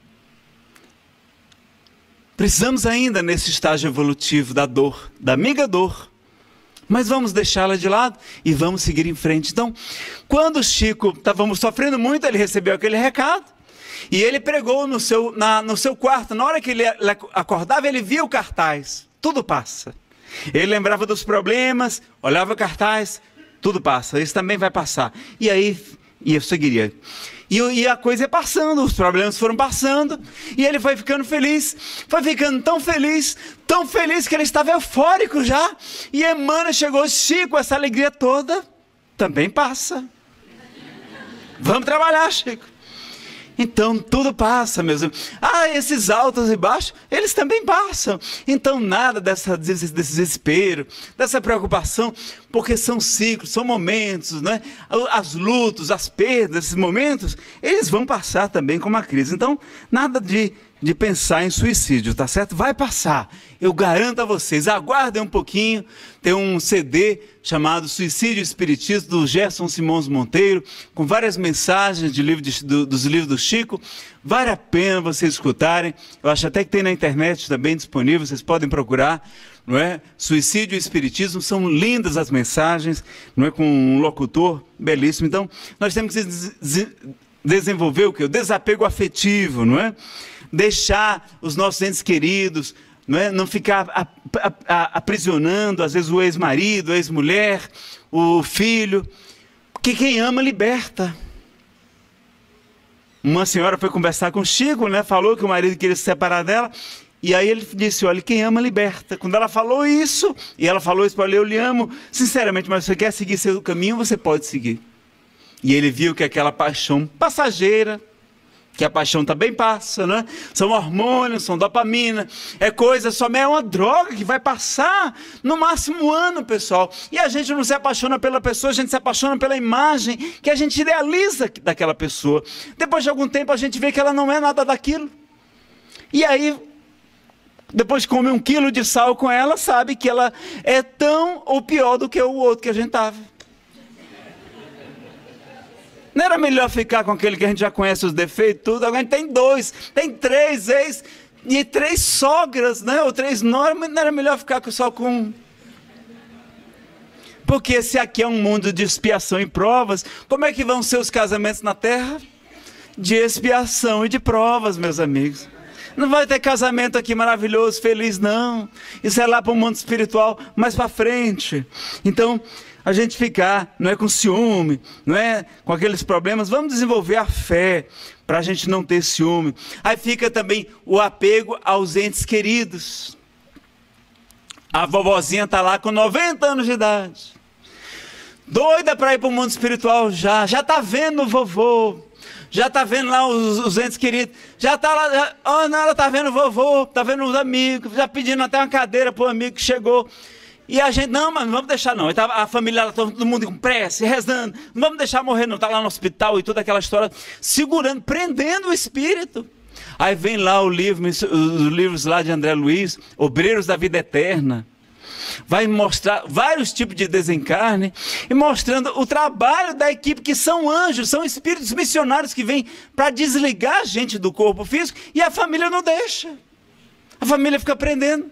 Precisamos ainda nesse estágio evolutivo da dor, da amiga dor. Mas vamos deixá-la de lado e vamos seguir em frente. Então, quando o Chico estávamos sofrendo muito, ele recebeu aquele recado. E ele pregou no seu, na, no seu quarto. Na hora que ele acordava, ele via o cartaz. Tudo passa. Ele lembrava dos problemas, olhava o cartaz, tudo passa, isso também vai passar. E aí, e eu seguiria. E, e a coisa ia passando, os problemas foram passando, e ele foi ficando feliz, foi ficando tão feliz, tão feliz que ele estava eufórico já. E Emmanuel chegou, Chico, essa alegria toda também passa. Vamos trabalhar, Chico. Então tudo passa, meus amigos. Ah, esses altos e baixos, eles também passam. Então nada dessa, desse desespero, dessa preocupação, porque são ciclos, são momentos, né? As lutas, as perdas, esses momentos, eles vão passar também como a crise. Então nada de, de pensar em suicídio, tá certo? Vai passar, eu garanto a vocês. Aguardem um pouquinho, tem um C D chamado Suicídio e Espiritismo, do Gerson Simões Monteiro, com várias mensagens de livro de, do, dos livros do Chico. Vale a pena vocês escutarem. Eu acho até que tem na internet também disponível, vocês podem procurar, não é? Suicídio e Espiritismo, são lindas as mensagens, não é? Com um locutor belíssimo. Então, nós temos que des desenvolver o que? O desapego afetivo, não é? Deixar os nossos entes queridos, não é? Não ficar a, a, a, aprisionando, às vezes, o ex-marido, a ex-mulher, o filho, porque quem ama liberta. Uma senhora foi conversar com o Chico, né? Falou que o marido queria se separar dela, e aí ele disse, olha, quem ama liberta. Quando ela falou isso, e ela falou isso para ele, eu lhe amo, sinceramente, mas você quer seguir seu caminho, você pode seguir. E ele viu que aquela paixão passageira, que a paixão também passa, né? São hormônios, são dopamina, é coisa, somente é uma droga que vai passar no máximo um ano, pessoal. E a gente não se apaixona pela pessoa, a gente se apaixona pela imagem que a gente idealiza daquela pessoa. Depois de algum tempo a gente vê que ela não é nada daquilo. E aí, depois de comer um quilo de sal com ela, sabe que ela é tão ou pior do que o outro que a gente estava. Não era melhor ficar com aquele que a gente já conhece os defeitos, tudo? Agora a gente tem dois, tem três ex, e três sogras, né? Ou três noras, não era melhor ficar só com um? Porque esse aqui é um mundo de expiação e provas. Como é que vão ser os casamentos na terra? De expiação e de provas, meus amigos. Não vai ter casamento aqui maravilhoso, feliz, não. Isso é lá para o mundo espiritual, mais para frente. Então, a gente ficar, não é com ciúme, não é com aqueles problemas, vamos desenvolver a fé, para a gente não ter ciúme. Aí fica também o apego aos entes queridos. A vovozinha está lá com noventa anos de idade, doida para ir para o mundo espiritual já, já está vendo o vovô, já está vendo lá os, os entes queridos, já está lá, já, oh, não, ela está vendo o vovô, está vendo os amigos, já pedindo até uma cadeira para o amigo que chegou. E a gente, não, mas não vamos deixar não. A família, todo mundo com pressa, rezando. Não vamos deixar morrer não. Está lá no hospital e toda aquela história. Segurando, prendendo o espírito. Aí vem lá o livro, os livros lá de André Luiz, Obreiros da Vida Eterna. vai mostrar vários tipos de desencarne, e mostrando o trabalho da equipe, que são anjos, são espíritos missionários que vêm para desligar a gente do corpo físico, e a família não deixa. A família fica aprendendo.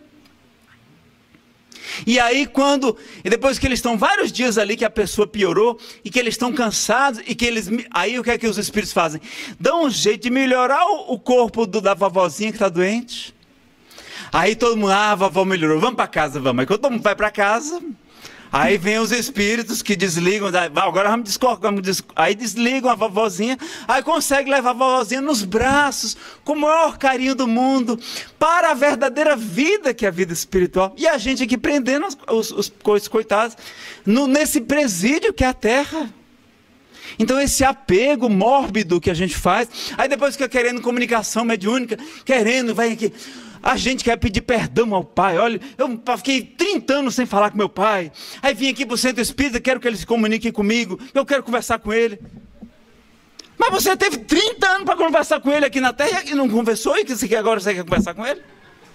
E aí quando, e depois que eles estão vários dias ali, que a pessoa piorou, e que eles estão cansados, e que eles, aí o que é que os espíritos fazem? Dão um jeito de melhorar o, o corpo do, da vovozinha que está doente. Aí todo mundo, ah, a vovó melhorou, vamos para casa, vamos. Aí quando todo mundo vai para casa, aí vem os espíritos que desligam, agora vamos discordar, aí desligam a vovozinha, aí consegue levar a vovozinha nos braços, com o maior carinho do mundo, para a verdadeira vida que é a vida espiritual. E a gente aqui prendendo os, os, os coitados no, nesse presídio que é a terra. Então esse apego mórbido que a gente faz, aí depois fica querendo comunicação mediúnica, querendo, vai aqui... A gente quer pedir perdão ao pai. Olha, eu fiquei trinta anos sem falar com meu pai. Aí vim aqui para o centro espírita, quero que ele se comunique comigo. Eu quero conversar com ele. Mas você teve trinta anos para conversar com ele aqui na terra e não conversou, e que agora você quer conversar com ele?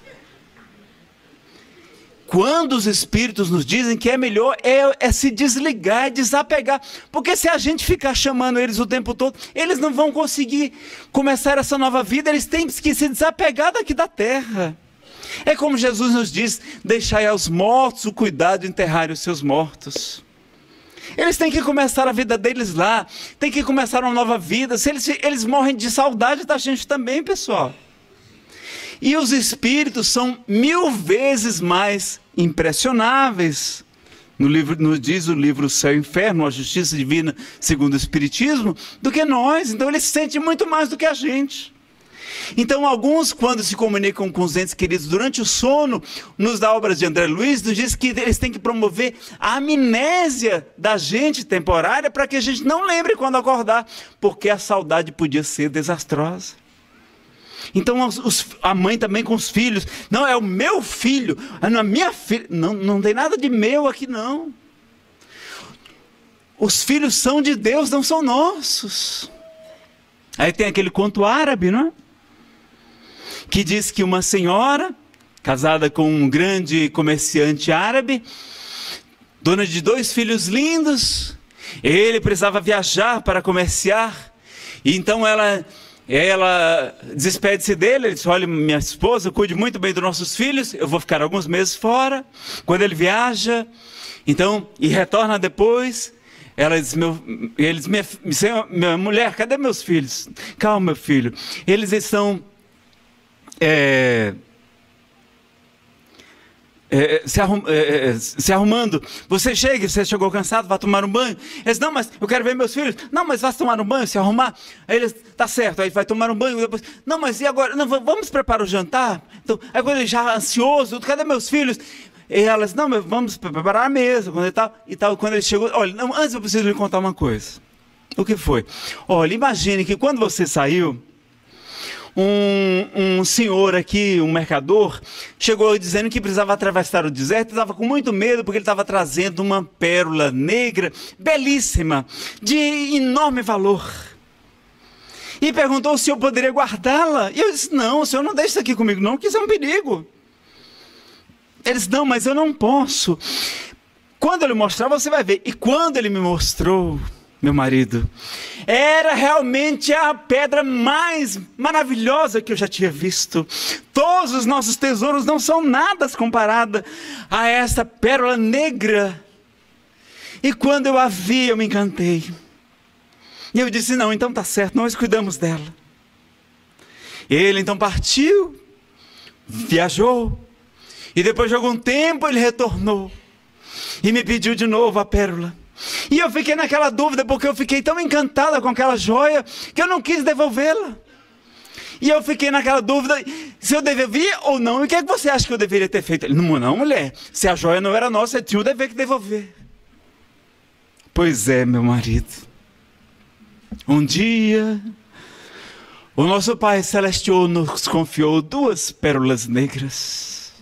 Quando os espíritos nos dizem que é melhor é, é se desligar, é desapegar. Porque se a gente ficar chamando eles o tempo todo, eles não vão conseguir começar essa nova vida. Eles têm que se desapegar daqui da terra. É como Jesus nos diz, deixai aos mortos o cuidado de enterrar os seus mortos. Eles têm que começar a vida deles lá, têm que começar uma nova vida. Se eles, eles morrem de saudade da gente também, pessoal. E os espíritos são mil vezes mais impressionáveis. No livro, nos diz o livro Céu e Inferno, a Justiça Divina segundo o Espiritismo, do que nós. Então eles sentem muito mais do que a gente. Então alguns, quando se comunicam com os entes queridos durante o sono, nos dá obras de André Luiz, nos diz que eles têm que promover a amnésia da gente temporária, para que a gente não lembre quando acordar, porque a saudade podia ser desastrosa. Então os, os, a mãe também com os filhos, não, é o meu filho, é a minha filha, não, não tem nada de meu aqui não. Os filhos são de Deus, não são nossos. Aí tem aquele conto árabe, não é? Que diz que uma senhora, casada com um grande comerciante árabe, dona de dois filhos lindos, ele precisava viajar para comerciar, e então ela... Ela despede-se dele, ele diz, olha, minha esposa, cuide muito bem dos nossos filhos, eu vou ficar alguns meses fora. Quando ele viaja, então, e retorna depois, ela diz, meu, eles, minha, minha mulher, cadê meus filhos? Calma, meu filho, eles estão é, é, se, arrum, é, se arrumando. Você chega, você chegou cansado, vai tomar um banho. Eles, não, mas eu quero ver meus filhos. Não, mas vai tomar um banho, se arrumar. Aí eles, tá certo, aí vai tomar um banho. Depois, não, mas e agora? Não, vamos preparar o jantar? Então, aí quando ele já ansioso, cadê meus filhos? E elas, não, mas vamos preparar a mesa. Quando ele tal, e tal, quando ele chegou, olha, não, antes eu preciso lhe contar uma coisa. O que foi? Olha, imagine que quando você saiu, Um, um senhor aqui, um mercador, chegou dizendo que precisava atravessar o deserto, estava com muito medo porque ele estava trazendo uma pérola negra, belíssima, de enorme valor. E perguntou se eu poderia guardá-la. E eu disse, não, o senhor não deixa isso aqui comigo não, porque isso é um perigo. Ele disse, não, mas eu não posso. Quando ele mostrar, você vai ver. E quando ele me mostrou, meu marido, era realmente a pedra mais maravilhosa que eu já tinha visto. Todos os nossos tesouros não são nada comparada a essa pérola negra. E quando eu a vi, eu me encantei. E eu disse, não, então tá certo, nós cuidamos dela. Ele então partiu, viajou, e depois de algum tempo ele retornou, e me pediu de novo a pérola. E eu fiquei naquela dúvida, porque eu fiquei tão encantada com aquela joia, que eu não quis devolvê-la. E eu fiquei naquela dúvida, se eu devolvia ou não. E o que é que você acha que eu deveria ter feito? Ele, não, não, mulher, se a joia não era nossa, eu tinha o dever que devolver. Pois é, meu marido. Um dia, o nosso Pai Celestial nos confiou duas pérolas negras.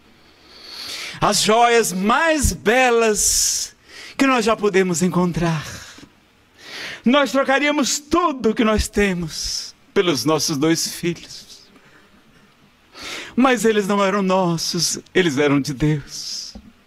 As joias mais belas que nós já podemos encontrar. Nós trocaríamos tudo que nós temos pelos nossos dois filhos. Mas eles não eram nossos, eles eram de Deus.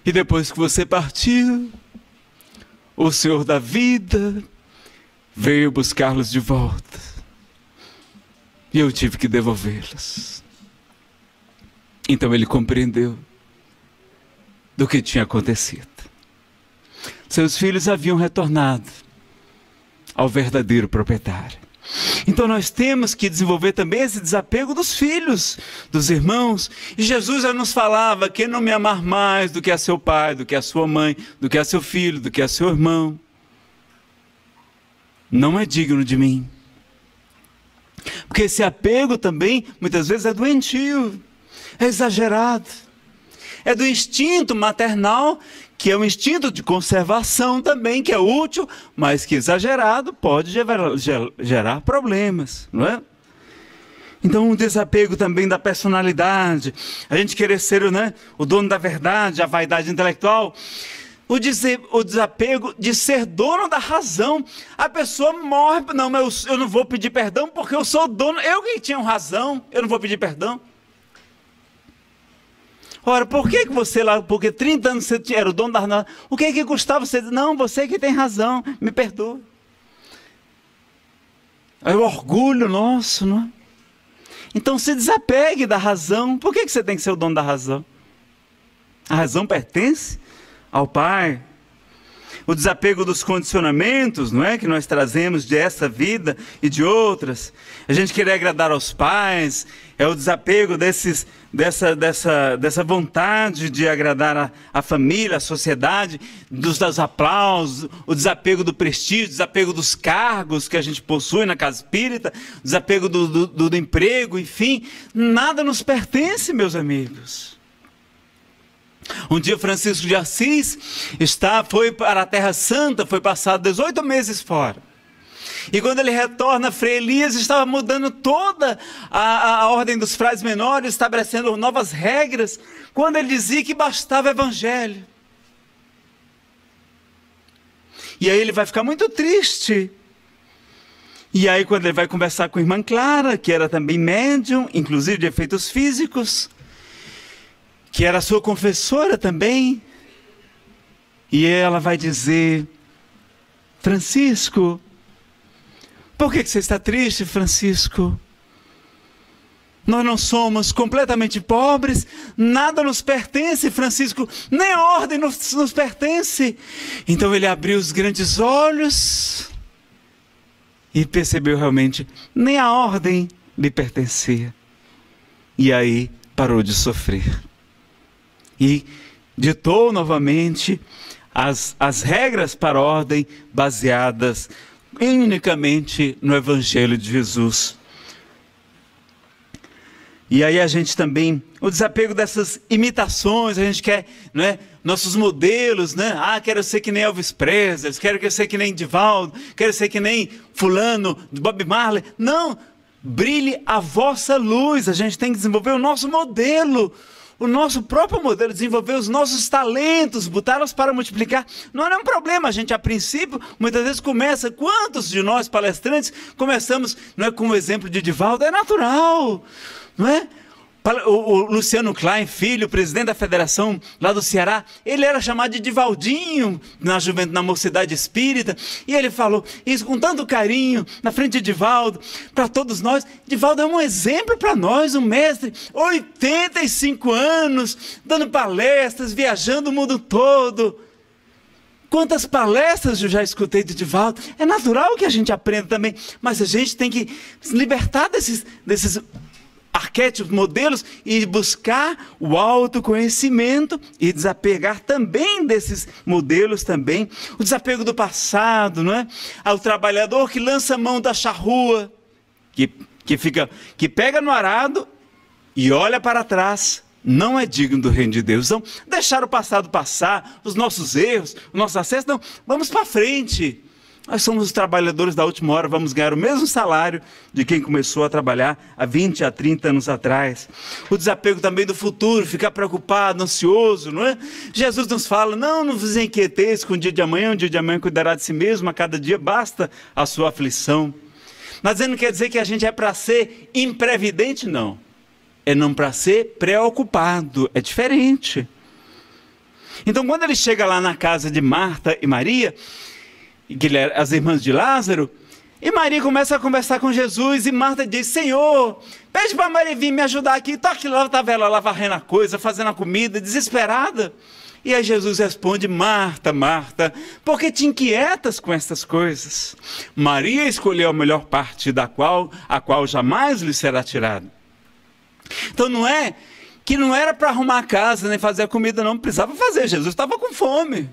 E depois que você partiu, o Senhor da vida veio buscá-los de volta. E eu tive que devolvê-los. Então ele compreendeu do que tinha acontecido. Seus filhos haviam retornado ao verdadeiro proprietário. Então nós temos que desenvolver também esse desapego dos filhos, dos irmãos. E Jesus já nos falava: quem não me amar mais do que a seu pai, do que a sua mãe, do que a seu filho, do que a seu irmão, não é digno de mim. Porque esse apego também, muitas vezes, é doentio, é exagerado. É do instinto maternal, que é um instinto de conservação também, que é útil, mas que exagerado pode gerar, gerar problemas, não é? Então, um desapego também da personalidade, a gente querer ser, né, o dono da verdade, a vaidade intelectual. O, dizer, o desapego de ser dono da razão. A pessoa morre, não, mas eu, eu não vou pedir perdão porque eu sou dono, eu que tinha razão, eu não vou pedir perdão. Ora, por que que você lá, porque trinta anos você era o dono da razão, o que que custava você dizer, não, você que tem razão, me perdoa. É o orgulho nosso, não é? Então se desapegue da razão. Por que que você tem que ser o dono da razão? A razão pertence ao Pai. O desapego dos condicionamentos, não é, que nós trazemos de essa vida e de outras. A gente querer agradar aos pais, é o desapego desses, dessa, dessa, dessa vontade de agradar a, a família, a sociedade, dos, dos aplausos, o desapego do prestígio, o desapego dos cargos que a gente possui na casa espírita, o desapego do, do, do, do emprego, enfim, nada nos pertence, meus amigos. Um dia Francisco de Assis está, foi para a Terra Santa, foi passado dezoito meses fora. E quando ele retorna, Frei Elias estava mudando toda a, a, a ordem dos frades menores, estabelecendo novas regras, quando ele dizia que bastava o evangelho. E aí ele vai ficar muito triste. E aí quando ele vai conversar com a irmã Clara, que era também médium, inclusive de efeitos físicos, que era sua confessora também, e ela vai dizer: Francisco, por que você está triste, Francisco? Nós não somos completamente pobres, nada nos pertence, Francisco, nem a ordem nos, nos pertence. Então ele abriu os grandes olhos e percebeu realmente, nem a ordem lhe pertencia. E aí parou de sofrer. E ditou novamente as, as regras para a ordem baseadas unicamente no Evangelho de Jesus. E aí a gente também, o desapego dessas imitações, a gente quer, não é, nossos modelos, né? Ah, quero ser que nem Elvis Presley, quero ser que nem Divaldo, quero ser que nem fulano, Bob Marley. Não, brilhe a vossa luz, a gente tem que desenvolver o nosso modelo, o nosso próprio modelo, desenvolver os nossos talentos, botá-los para multiplicar. Não é um problema, a gente a princípio, muitas vezes começa, quantos de nós palestrantes começamos, não é, com o exemplo de Divaldo, é natural, não é? O, o Luciano Klein, filho, presidente da federação lá do Ceará, ele era chamado de Divaldinho na juventude, na mocidade espírita, e ele falou isso com tanto carinho na frente de Divaldo, para todos nós. Divaldo é um exemplo para nós, um mestre, oitenta e cinco anos, dando palestras, viajando o mundo todo. Quantas palestras eu já escutei de Divaldo. É natural que a gente aprenda também, mas a gente tem que se libertar desses, desses arquétipos, modelos, e buscar o autoconhecimento e desapegar também desses modelos também. O desapego do passado, não é? Ao trabalhador que lança a mão da charrua, que, que, fica, que pega no arado e olha para trás, não é digno do reino de Deus. Então, deixar o passado passar, os nossos erros, o nosso acesso, não, vamos para frente. Nós somos os trabalhadores da última hora, vamos ganhar o mesmo salário de quem começou a trabalhar há vinte, a trinta anos atrás. O desapego também do futuro, ficar preocupado, ansioso, não é? Jesus nos fala, não, não vos inquieteis com o dia de amanhã, o dia de amanhã cuidará de si mesmo, a cada dia basta a sua aflição. Mas ele não quer dizer que a gente é para ser imprevidente, não. É não para ser preocupado, é diferente. Então, quando ele chega lá na casa de Marta e Maria, que ele era as irmãs de Lázaro, e Maria começa a conversar com Jesus, e Marta diz: Senhor, pede para Maria vir me ajudar aqui. Tá aqui, lá estava ela lá varrendo a coisa, fazendo a comida, desesperada. E aí Jesus responde: Marta, Marta, por que te inquietas com estas coisas? Maria escolheu a melhor parte, da qual, a qual jamais lhe será tirada. Então não é que não era para arrumar a casa, nem fazer a comida, não precisava fazer. Jesus estava com fome.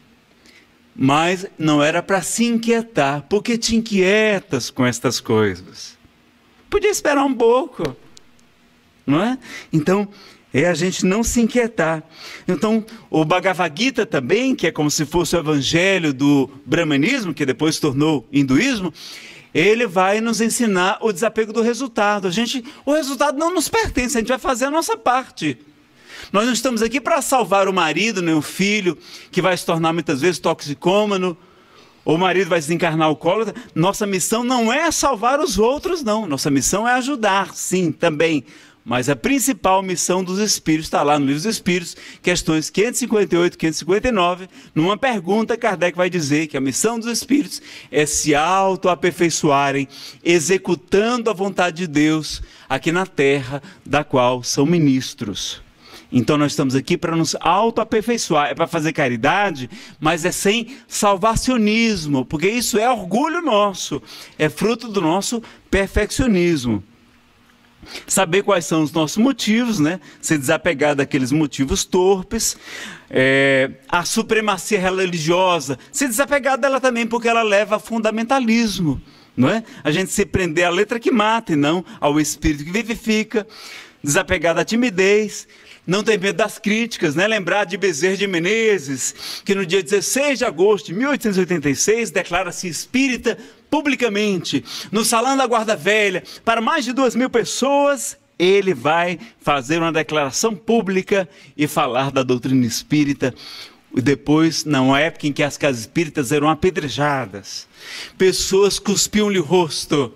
Mas não era para se inquietar. Por que te inquietas com estas coisas? Podia esperar um pouco, não é? Então, é a gente não se inquietar. Então, o Bhagavad Gita também, que é como se fosse o evangelho do brahmanismo, que depois se tornou hinduísmo, ele vai nos ensinar o desapego do resultado. A gente, o resultado não nos pertence, a gente vai fazer a nossa parte. Nós não estamos aqui para salvar o marido, nem o filho, que vai se tornar muitas vezes toxicômano, ou o marido vai se encarnar alcoólatra. Nossa missão não é salvar os outros, não. Nossa missão é ajudar, sim, também. Mas a principal missão dos Espíritos está lá no Livro dos Espíritos, questões quinhentos e cinquenta e oito e quinhentos e cinquenta e nove. Numa pergunta, Kardec vai dizer que a missão dos Espíritos é se auto-aperfeiçoarem, executando a vontade de Deus aqui na Terra, da qual são ministros. Então nós estamos aqui para nos auto-aperfeiçoar, é para fazer caridade, mas é sem salvacionismo, porque isso é orgulho nosso, é fruto do nosso perfeccionismo. Saber quais são os nossos motivos, né? Se desapegar daqueles motivos torpes, é, a supremacia religiosa, se desapegar dela também, porque ela leva a fundamentalismo, não é? A gente se prender à letra que mata e não ao espírito que vivifica, desapegar da timidez, não ter medo das críticas, né? Lembrar de Bezerra de Menezes, que no dia dezesseis de agosto de mil oitocentos e oitenta e seis declara-se espírita publicamente, no Salão da Guarda Velha, para mais de duas mil pessoas. Ele vai fazer uma declaração pública e falar da doutrina espírita. Depois, na época em que as casas espíritas eram apedrejadas, pessoas cuspiam-lhe o rosto,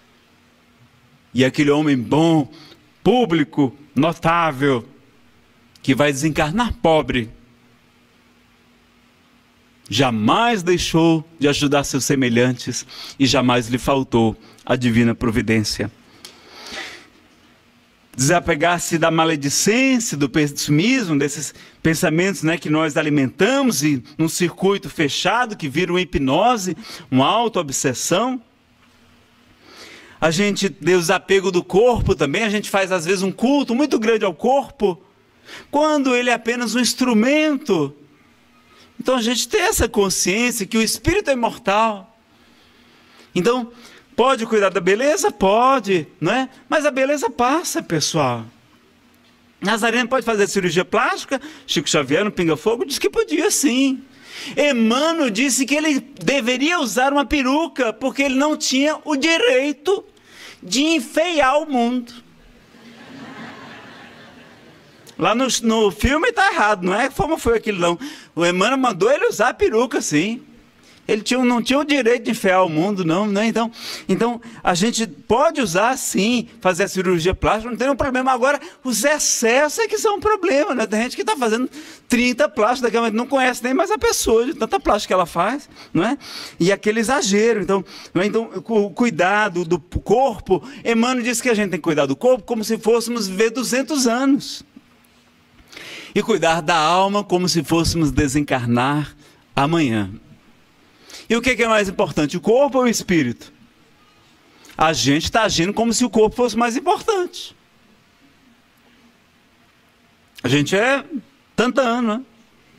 e aquele homem bom, público, notável, que vai desencarnar pobre, jamais deixou de ajudar seus semelhantes e jamais lhe faltou a divina providência. Desapegar-se da maledicência, do pessimismo, desses pensamentos, né, que nós alimentamos e num circuito fechado que vira uma hipnose, uma auto-obsessão. A gente, desapego do corpo também, a gente faz às vezes um culto muito grande ao corpo, quando ele é apenas um instrumento. Então a gente tem essa consciência que o espírito é imortal. Então, pode cuidar da beleza? Pode, não é? Mas a beleza passa, pessoal. Nazareno pode fazer cirurgia plástica? Chico Xavier, no Pinga Fogo, disse que podia sim. Emmanuel disse que ele deveria usar uma peruca, porque ele não tinha o direito de enfeiar o mundo. Lá no, no filme está errado, não é como foi aquilo não. O Emmanuel mandou ele usar a peruca, sim. Ele tinha, não tinha o direito de enfiar o mundo, não, né? Então, então, a gente pode usar, sim, fazer a cirurgia plástica, não tem nenhum problema. Agora, os excessos é que são um problema, né? Tem gente que está fazendo trinta plásticos, daqui a pouco não conhece nem mais a pessoa, de tanta plástica que ela faz, não é? E aquele exagero. Então, não é? Então, o cuidado do corpo, Emmanuel disse que a gente tem que cuidar do corpo como se fôssemos viver duzentos anos. E cuidar da alma como se fôssemos desencarnar amanhã. E o que é mais importante, o corpo ou o espírito? A gente está agindo como se o corpo fosse mais importante. A gente é tantano, né?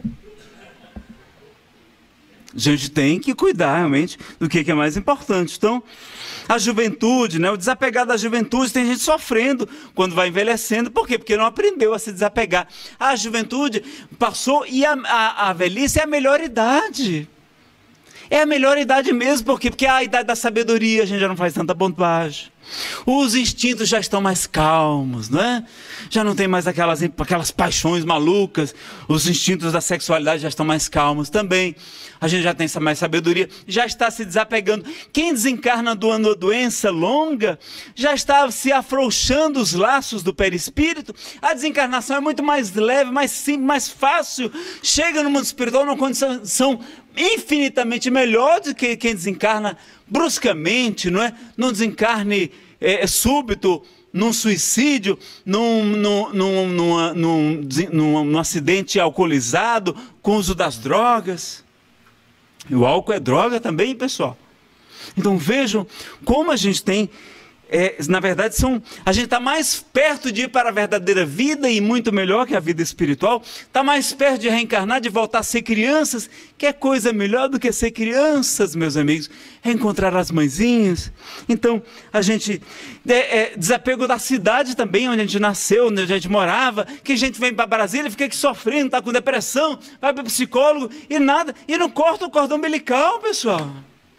A gente tem que cuidar realmente do que é mais importante. Então, a juventude, né? O desapegar da juventude, tem gente sofrendo quando vai envelhecendo. Por quê? Porque não aprendeu a se desapegar. A juventude passou e a, a, a velhice é a melhor idade. É a melhor idade mesmo, por quê? Porque é a idade da sabedoria, a gente já não faz tanta bobagem. Os instintos já estão mais calmos, não é? Já não tem mais aquelas, aquelas paixões malucas. Os instintos da sexualidade já estão mais calmos também. A gente já tem mais sabedoria, já está se desapegando. Quem desencarna de uma doença longa, já está se afrouxando os laços do perispírito. A desencarnação é muito mais leve, mais simples, mais fácil. Chega no mundo espiritual numa condição infinitamente melhor do que quem desencarna bruscamente, não é? Num desencarne é, súbito, num suicídio, num, num, num, num, num, num, num acidente alcoolizado, com o uso das drogas. E o álcool é droga também, pessoal. Então vejam como a gente tem, é, na verdade, são, a gente está mais perto de ir para a verdadeira vida e muito melhor que a vida espiritual. Está mais perto de reencarnar, de voltar a ser crianças. Que é coisa melhor do que ser crianças, meus amigos? Reencontrar as mãezinhas. Então, a gente, é, é, desapego da cidade também, onde a gente nasceu, onde a gente morava, que a gente vem para Brasília, fica aqui sofrendo, está com depressão, vai para o psicólogo e nada, e não corta o cordão umbilical, pessoal.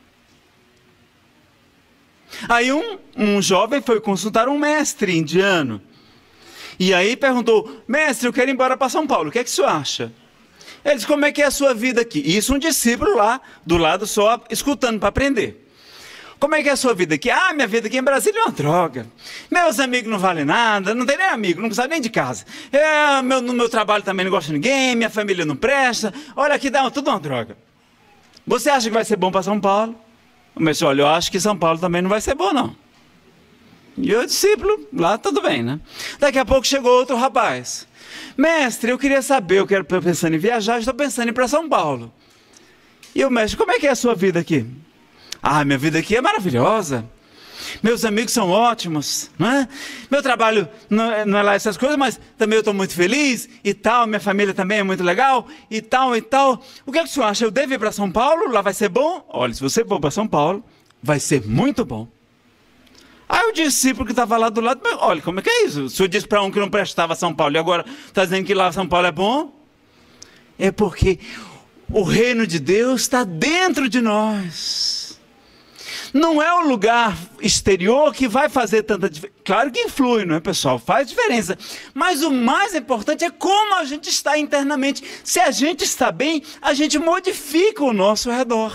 Aí um, um jovem foi consultar um mestre indiano. E aí perguntou: mestre, eu quero ir embora para São Paulo, o que é que o senhor acha? Ele disse: como é que é a sua vida aqui? Isso um discípulo lá, do lado só, escutando para aprender. Como é que é a sua vida aqui? Ah, minha vida aqui em Brasília é uma droga. Meus amigos não valem nada, não tem nem amigo, não precisa nem de casa. É, meu, no meu trabalho também não gosto de ninguém, minha família não presta. Olha aqui, dá tudo uma droga. Você acha que vai ser bom para São Paulo? O mestre: olha, eu acho que São Paulo também não vai ser bom, não. E o discípulo, lá tudo bem, né? Daqui a pouco chegou outro rapaz. Mestre, eu queria saber, eu quero pensando em viajar, estou pensando em ir para São Paulo. E o mestre: como é que é a sua vida aqui? Ah, minha vida aqui é maravilhosa. Meus amigos são ótimos, não é? Meu trabalho não é, não é lá essas coisas, mas também eu estou muito feliz e tal, minha família também é muito legal e tal e tal. O que é que o senhor acha? Eu devo ir para São Paulo? Lá vai ser bom? Olha, se você for para São Paulo, vai ser muito bom. Aí o discípulo que estava lá do lado: olha, como é que é isso? O senhor disse para um que não prestava São Paulo e agora está dizendo que lá São Paulo é bom? É porque o reino de Deus está dentro de nós. Não é o lugar exterior que vai fazer tanta diferença. Claro que influi, não é, pessoal? Faz diferença. Mas o mais importante é como a gente está internamente. Se a gente está bem, a gente modifica o nosso redor.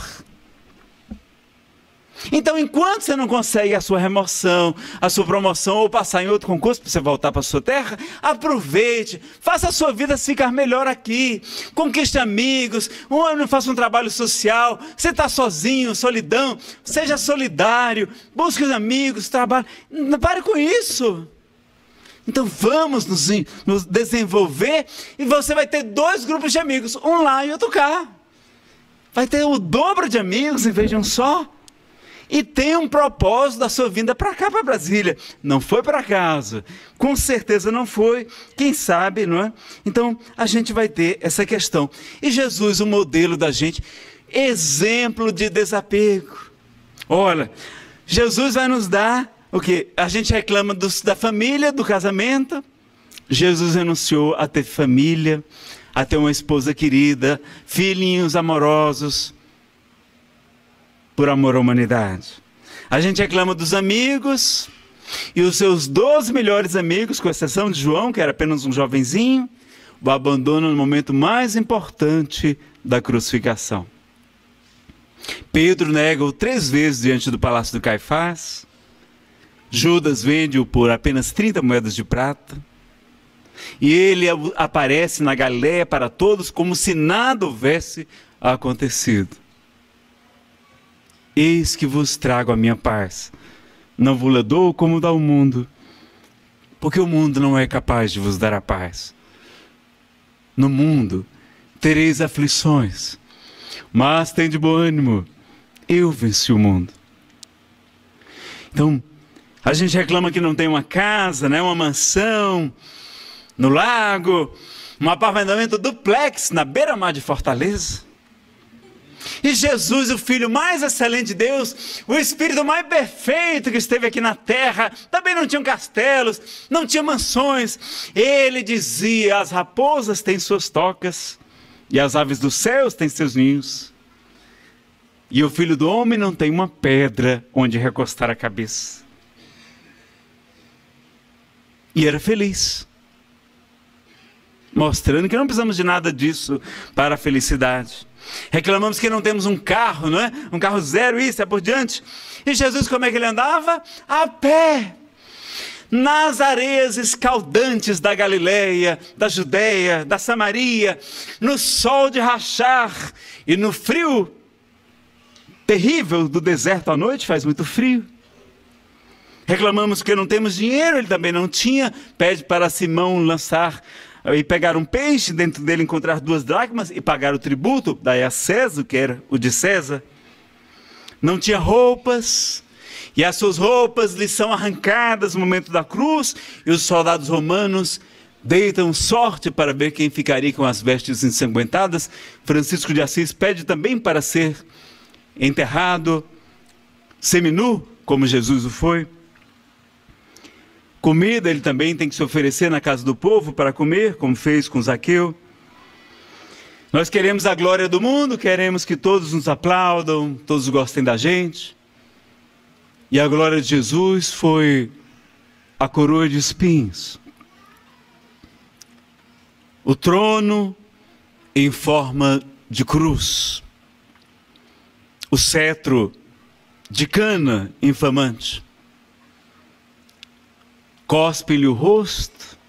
Então, enquanto você não consegue a sua remoção, a sua promoção ou passar em outro concurso para você voltar para a sua terra, aproveite, faça a sua vida ficar melhor aqui, conquiste amigos, faça um trabalho social. Você está sozinho, solidão, seja solidário, busque os amigos, trabalhe, não pare com isso. Então vamos nos, nos desenvolver e você vai ter dois grupos de amigos, um lá e outro cá. Vai ter o dobro de amigos em vez de um só. E tem um propósito da sua vinda para cá, para Brasília. Não foi por acaso. Com certeza não foi. Quem sabe, não é? Então, a gente vai ter essa questão. E Jesus, o modelo da gente, exemplo de desapego. Olha, Jesus vai nos dar o quê? A gente reclama dos, da família, do casamento. Jesus renunciou a ter família, a ter uma esposa querida, filhinhos amorosos, por amor à humanidade. A gente reclama dos amigos, e os seus doze melhores amigos, com exceção de João, que era apenas um jovenzinho, o abandonam no momento mais importante da crucificação. Pedro nega-o três vezes diante do palácio do Caifás. Judas vende-o por apenas trinta moedas de prata. E ele aparece na Galileia para todos como se nada houvesse acontecido. Eis que vos trago a minha paz, não vos dou como dá o mundo, porque o mundo não é capaz de vos dar a paz. No mundo tereis aflições, mas tende bom ânimo, eu venci o mundo. Então, a gente reclama que não tem uma casa, né, uma mansão no lago, um apartamento duplex na beira-mar de Fortaleza. E Jesus, o Filho mais excelente de Deus, o Espírito mais perfeito que esteve aqui na terra, também não tinha castelos, não tinha mansões. Ele dizia: as raposas têm suas tocas, e as aves dos céus têm seus ninhos. E o Filho do Homem não tem uma pedra onde recostar a cabeça. E era feliz, mostrando que não precisamos de nada disso para a felicidade. Reclamamos que não temos um carro, não é? Um carro zero, isso, é por diante. E Jesus, como é que ele andava? A pé. Nas areias escaldantes da Galileia, da Judeia, da Samaria, no sol de rachar e no frio terrível do deserto à noite, faz muito frio. Reclamamos que não temos dinheiro, ele também não tinha, pede para Simão lançar e pegar um peixe, dentro dele encontrar duas dracmas e pagar o tributo, daí a César, que era o de César. Não tinha roupas, e as suas roupas lhe são arrancadas no momento da cruz, e os soldados romanos deitam sorte para ver quem ficaria com as vestes ensanguentadas. Francisco de Assis pede também para ser enterrado seminu, como Jesus o foi. Comida ele também tem que se oferecer na casa do povo para comer, como fez com Zaqueu. Nós queremos a glória do mundo, queremos que todos nos aplaudam, todos gostem da gente. E a glória de Jesus foi a coroa de espinhos. O trono em forma de cruz. O cetro de cana infamante. Cospe-lhe o rosto,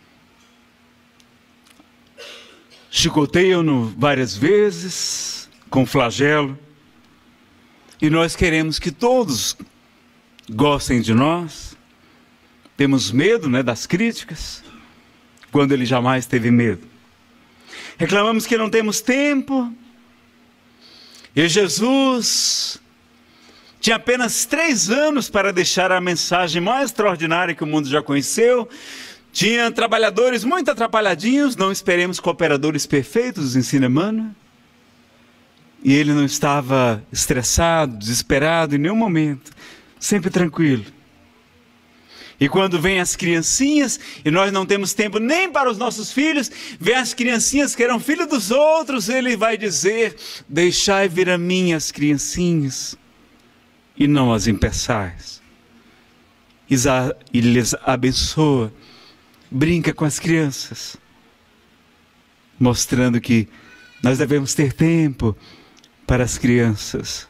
chicoteiam-no várias vezes com flagelo, e nós queremos que todos gostem de nós. Temos medo, né, das críticas, quando ele jamais teve medo. Reclamamos que não temos tempo, e Jesus tinha apenas três anos para deixar a mensagem mais extraordinária que o mundo já conheceu. Tinha trabalhadores muito atrapalhadinhos, não esperemos cooperadores perfeitos, ensina Emmanuel. E ele não estava estressado, desesperado em nenhum momento, sempre tranquilo. E quando vêm as criancinhas, e nós não temos tempo nem para os nossos filhos, vêm as criancinhas que eram filhos dos outros, ele vai dizer: deixai vir a mim as criancinhas, e não as impeçais. E lhes abençoa, brinca com as crianças, mostrando que nós devemos ter tempo para as crianças.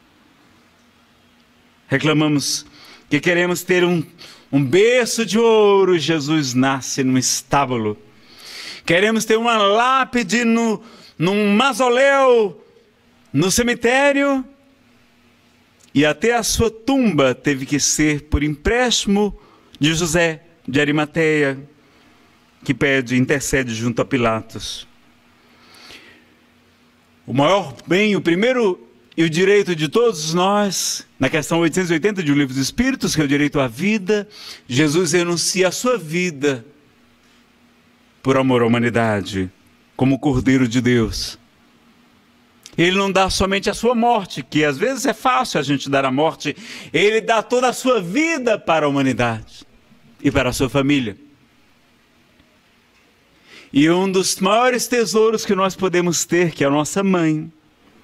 Reclamamos que queremos ter um, um berço de ouro, Jesus nasce num estábulo. Queremos ter uma lápide no, num mausoléu, no cemitério, e até a sua tumba teve que ser por empréstimo de José de Arimateia, que pede, intercede junto a Pilatos. O maior bem, o primeiro e o direito de todos nós, na questão oitocentos e oitenta de O Livro dos Espíritos, que é o direito à vida, Jesus renuncia a sua vida por amor à humanidade, como Cordeiro de Deus. Ele não dá somente a sua morte, que às vezes é fácil a gente dar a morte, ele dá toda a sua vida para a humanidade e para a sua família. E um dos maiores tesouros que nós podemos ter, que é a nossa mãe.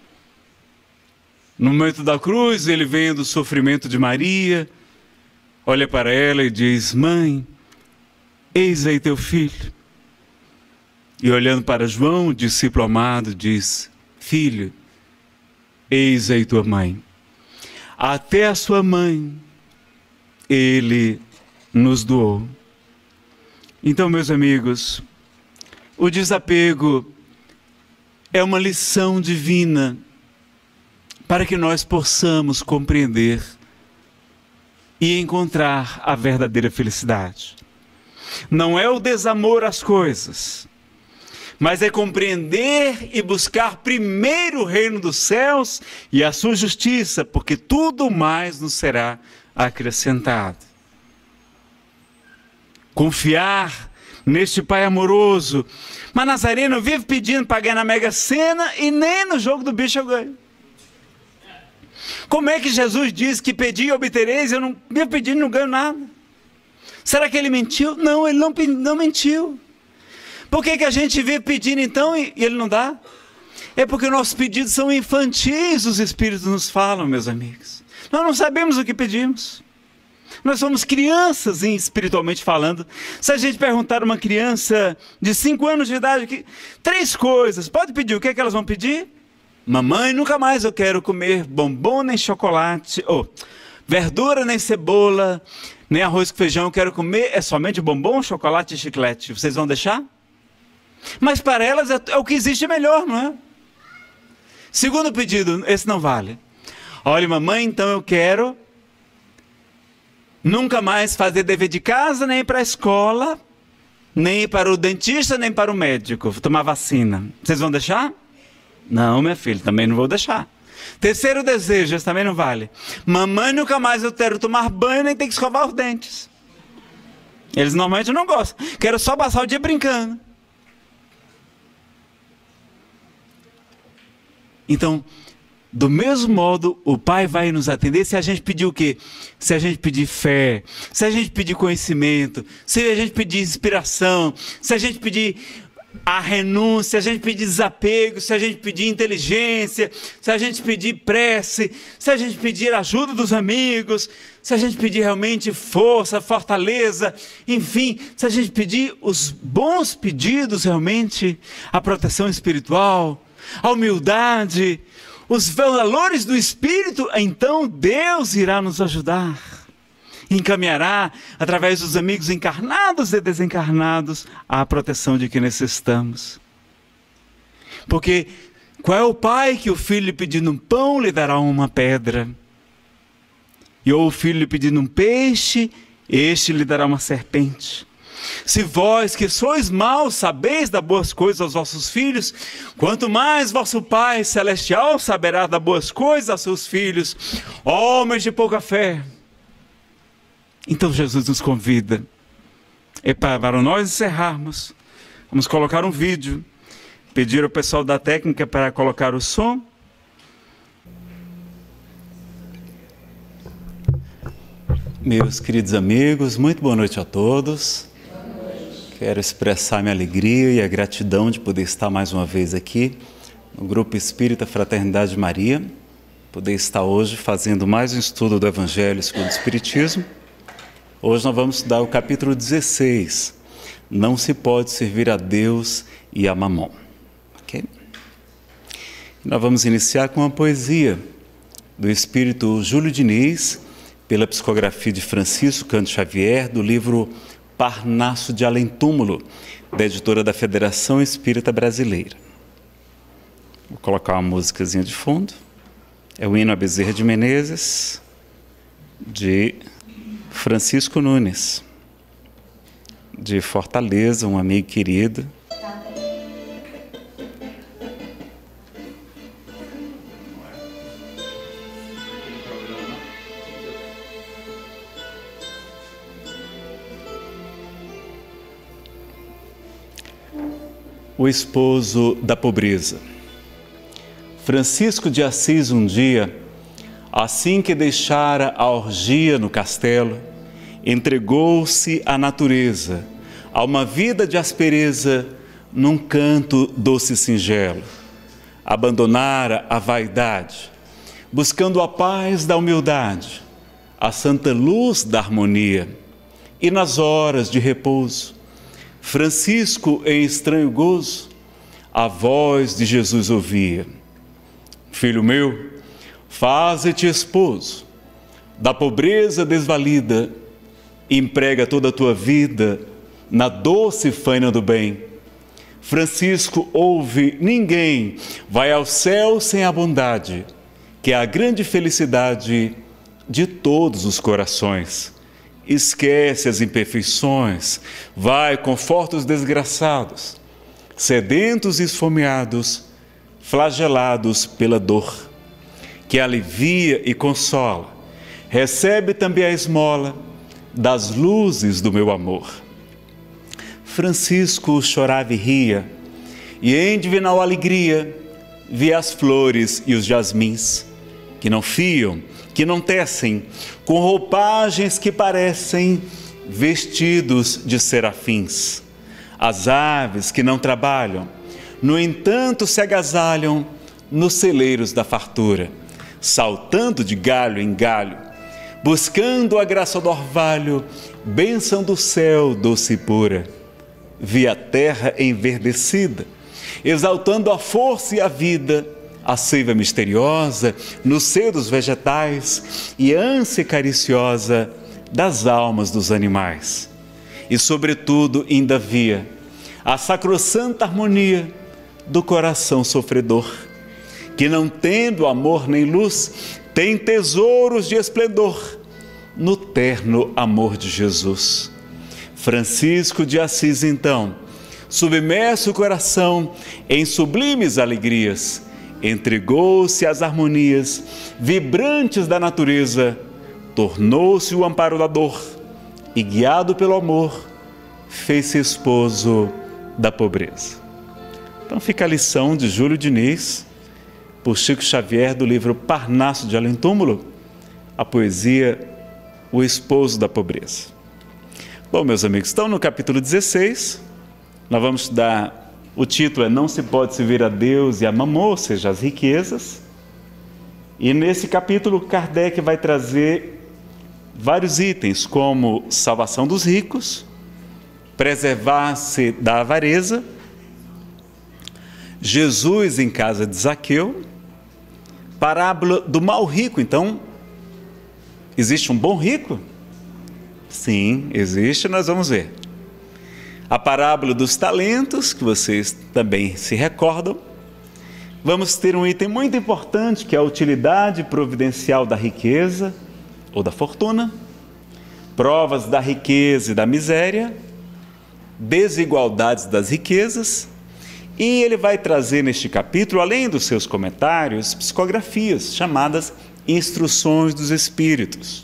No momento da cruz, ele vem do sofrimento de Maria, olha para ela e diz: mãe, eis aí teu filho. E olhando para João, o discípulo amado, diz: filho, eis aí tua mãe. Até a sua mãe ele nos doou. Então, meus amigos, o desapego é uma lição divina para que nós possamos compreender e encontrar a verdadeira felicidade. Não é o desamor às coisas, mas é compreender e buscar primeiro o reino dos céus e a sua justiça, porque tudo mais nos será acrescentado. Confiar neste Pai amoroso. Mas Nazareno vive pedindo para ganhar na Mega Sena e nem no jogo do bicho eu ganho. Como é que Jesus diz que pedi e obtereis, eu não vivo pedindo e não ganho nada? Será que ele mentiu? Não, ele não, não mentiu. Por que que a gente vive pedindo então e, e ele não dá? É porque nossos pedidos são infantis, os Espíritos nos falam, meus amigos. Nós não sabemos o que pedimos. Nós somos crianças, espiritualmente falando. Se a gente perguntar a uma criança de cinco anos de idade, que, três coisas, pode pedir, o que é que elas vão pedir? Mamãe, nunca mais eu quero comer bombom nem chocolate, ou verdura nem cebola, nem arroz com feijão, eu quero comer é somente bombom, chocolate e chiclete. Vocês vão deixar? Mas para elas é, é o que existe melhor, não é? Segundo pedido, esse não vale. Olha, mamãe, então eu quero nunca mais fazer dever de casa, nem ir para a escola, nem ir para o dentista, nem para o médico, tomar vacina. Vocês vão deixar? Não, minha filha, também não vou deixar. Terceiro desejo, esse também não vale. Mamãe, nunca mais eu quero tomar banho, nem ter que escovar os dentes. Eles normalmente não gostam. Quero só passar o dia brincando. Então, do mesmo modo, o Pai vai nos atender se a gente pedir o quê? Se a gente pedir fé, se a gente pedir conhecimento, se a gente pedir inspiração, se a gente pedir a renúncia, se a gente pedir desapego, se a gente pedir inteligência, se a gente pedir prece, se a gente pedir ajuda dos amigos, se a gente pedir realmente força, fortaleza, enfim, se a gente pedir os bons pedidos realmente, a proteção espiritual, a humildade, os valores do Espírito, então Deus irá nos ajudar. Encaminhará, através dos amigos encarnados e desencarnados, a proteção de que necessitamos. Porque qual é o pai que o filho lhe pedindo um pão lhe dará uma pedra? E ou o filho lhe pedindo um peixe, este lhe dará uma serpente. Se vós que sois maus sabeis dar boas coisas aos vossos filhos, quanto mais vosso Pai Celestial saberá dar boas coisas aos seus filhos, homens de pouca fé. Então Jesus nos convida. E para nós encerrarmos, vamos colocar um vídeo. Pedir ao pessoal da técnica para colocar o som. Meus queridos amigos, muito boa noite a todos. Quero expressar minha alegria e a gratidão de poder estar mais uma vez aqui no Grupo Espírita Fraternidade de Maria, poder estar hoje fazendo mais um estudo do Evangelho segundo o Espiritismo. Hoje nós vamos estudar o capítulo dezesseis, Não se pode servir a Deus e a Mamon. Okay? Nós vamos iniciar com uma poesia do Espírito Júlio Diniz, pela psicografia de Francisco Cândido Xavier, do livro Parnaso de Além-Túmulo, da editora da Federação Espírita Brasileira. Vou colocar uma musicazinha de fundo. É o hino a Bezerra de Menezes, de Francisco Nunes, de Fortaleza, um amigo querido. O esposo da pobreza. Francisco de Assis um dia, assim que deixara a orgia no castelo, entregou-se à natureza, a uma vida de aspereza, num canto doce e singelo. Abandonara a vaidade, buscando a paz da humildade, a santa luz da harmonia. E nas horas de repouso, Francisco, em estranho gozo, a voz de Jesus ouvia: Filho meu, faze-te esposo, da pobreza desvalida, emprega toda a tua vida na doce faina do bem. Francisco, ouve, ninguém vai ao céu sem a bondade, que é a grande felicidade de todos os corações. Esquece as imperfeições, vai, conforta os desgraçados, sedentos e esfomeados, flagelados pela dor, que alivia e consola. Recebe também a esmola das luzes do meu amor. Francisco chorava e ria, e em divinal alegria via as flores e os jasmins, que não fiam, que não tecem, com roupagens que parecem vestidos de serafins. As aves que não trabalham, no entanto se agasalham nos celeiros da fartura, saltando de galho em galho, buscando a graça do orvalho, bênção do céu doce e pura. Vi a terra enverdecida, exaltando a força e a vida, a seiva misteriosa no seio dos vegetais e a ânsia cariciosa das almas dos animais. E sobretudo ainda via a sacrossanta harmonia do coração sofredor, que não tendo amor nem luz, tem tesouros de esplendor no terno amor de Jesus. Francisco de Assis, então, submerso o coração em sublimes alegrias, entregou-se às harmonias vibrantes da natureza, tornou-se o amparo da dor e, guiado pelo amor, fez-se esposo da pobreza. Então fica a lição de Júlio Diniz, por Chico Xavier, do livro Parnaso de Além Túmulo, a poesia O Esposo da Pobreza. Bom, meus amigos, estão no capítulo dezesseis, nós vamos estudar, o título é Não se pode servir a Deus e a Mamon, ou seja, as riquezas. E nesse capítulo Kardec vai trazer vários itens, como salvação dos ricos, preservar-se da avareza, Jesus em casa de Zaqueu, parábola do mau rico. Então, existe um bom rico? Sim, existe, nós vamos ver. A parábola dos talentos, que vocês também se recordam. Vamos ter um item muito importante, que é a utilidade providencial da riqueza ou da fortuna, provas da riqueza e da miséria, desigualdades das riquezas, e ele vai trazer neste capítulo, além dos seus comentários, psicografias, chamadas Instruções dos Espíritos.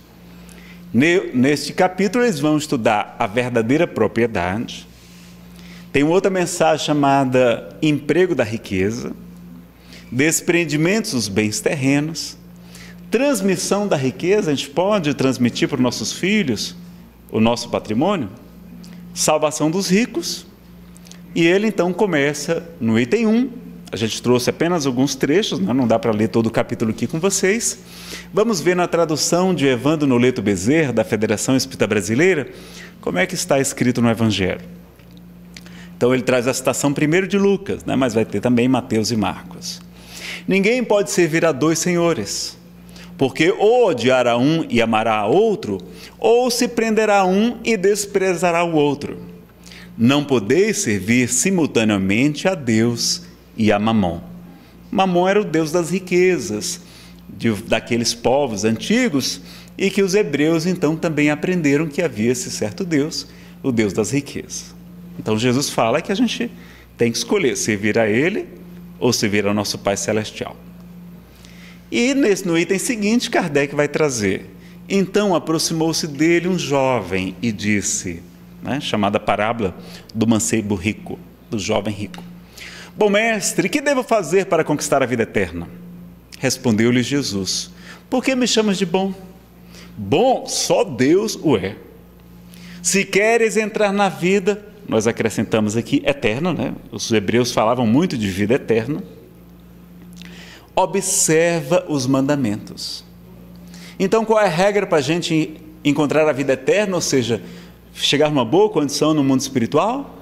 Neste capítulo eles vão estudar a verdadeira propriedade. Tem outra mensagem chamada Emprego da Riqueza, desprendimentos dos bens terrenos, transmissão da riqueza, a gente pode transmitir para os nossos filhos o nosso patrimônio, salvação dos ricos. E ele então começa no item um, a gente trouxe apenas alguns trechos, né? Não dá para ler todo o capítulo aqui com vocês. Vamos ver na tradução de Evandro Noleto Bezerra, da Federação Espírita Brasileira, como é que está escrito no Evangelho. Então ele traz a citação primeiro de Lucas, né? Mas vai ter também Mateus e Marcos. Ninguém pode servir a dois senhores, porque ou odiará um e amará a outro, ou se prenderá a um e desprezará o outro. Não podeis servir simultaneamente a Deus e a Mamon. Mamon era o deus das riquezas, de, daqueles povos antigos, e que os hebreus então também aprenderam que havia esse certo Deus, o Deus das riquezas. Então Jesus fala que a gente tem que escolher servir a Ele ou servir ao nosso Pai Celestial. E nesse, no item seguinte, Kardec vai trazer: então aproximou-se dele um jovem e disse, né, chamada parábola do mancebo rico, do jovem rico: bom mestre, que devo fazer para conquistar a vida eterna? Respondeu-lhe Jesus: por que me chamas de bom? Bom, só Deus o é. Se queres entrar na vida, nós acrescentamos aqui eterna, né? Os hebreus falavam muito de vida eterna. Observa os mandamentos. Então, qual é a regra para a gente encontrar a vida eterna, ou seja, chegar numa boa condição no mundo espiritual?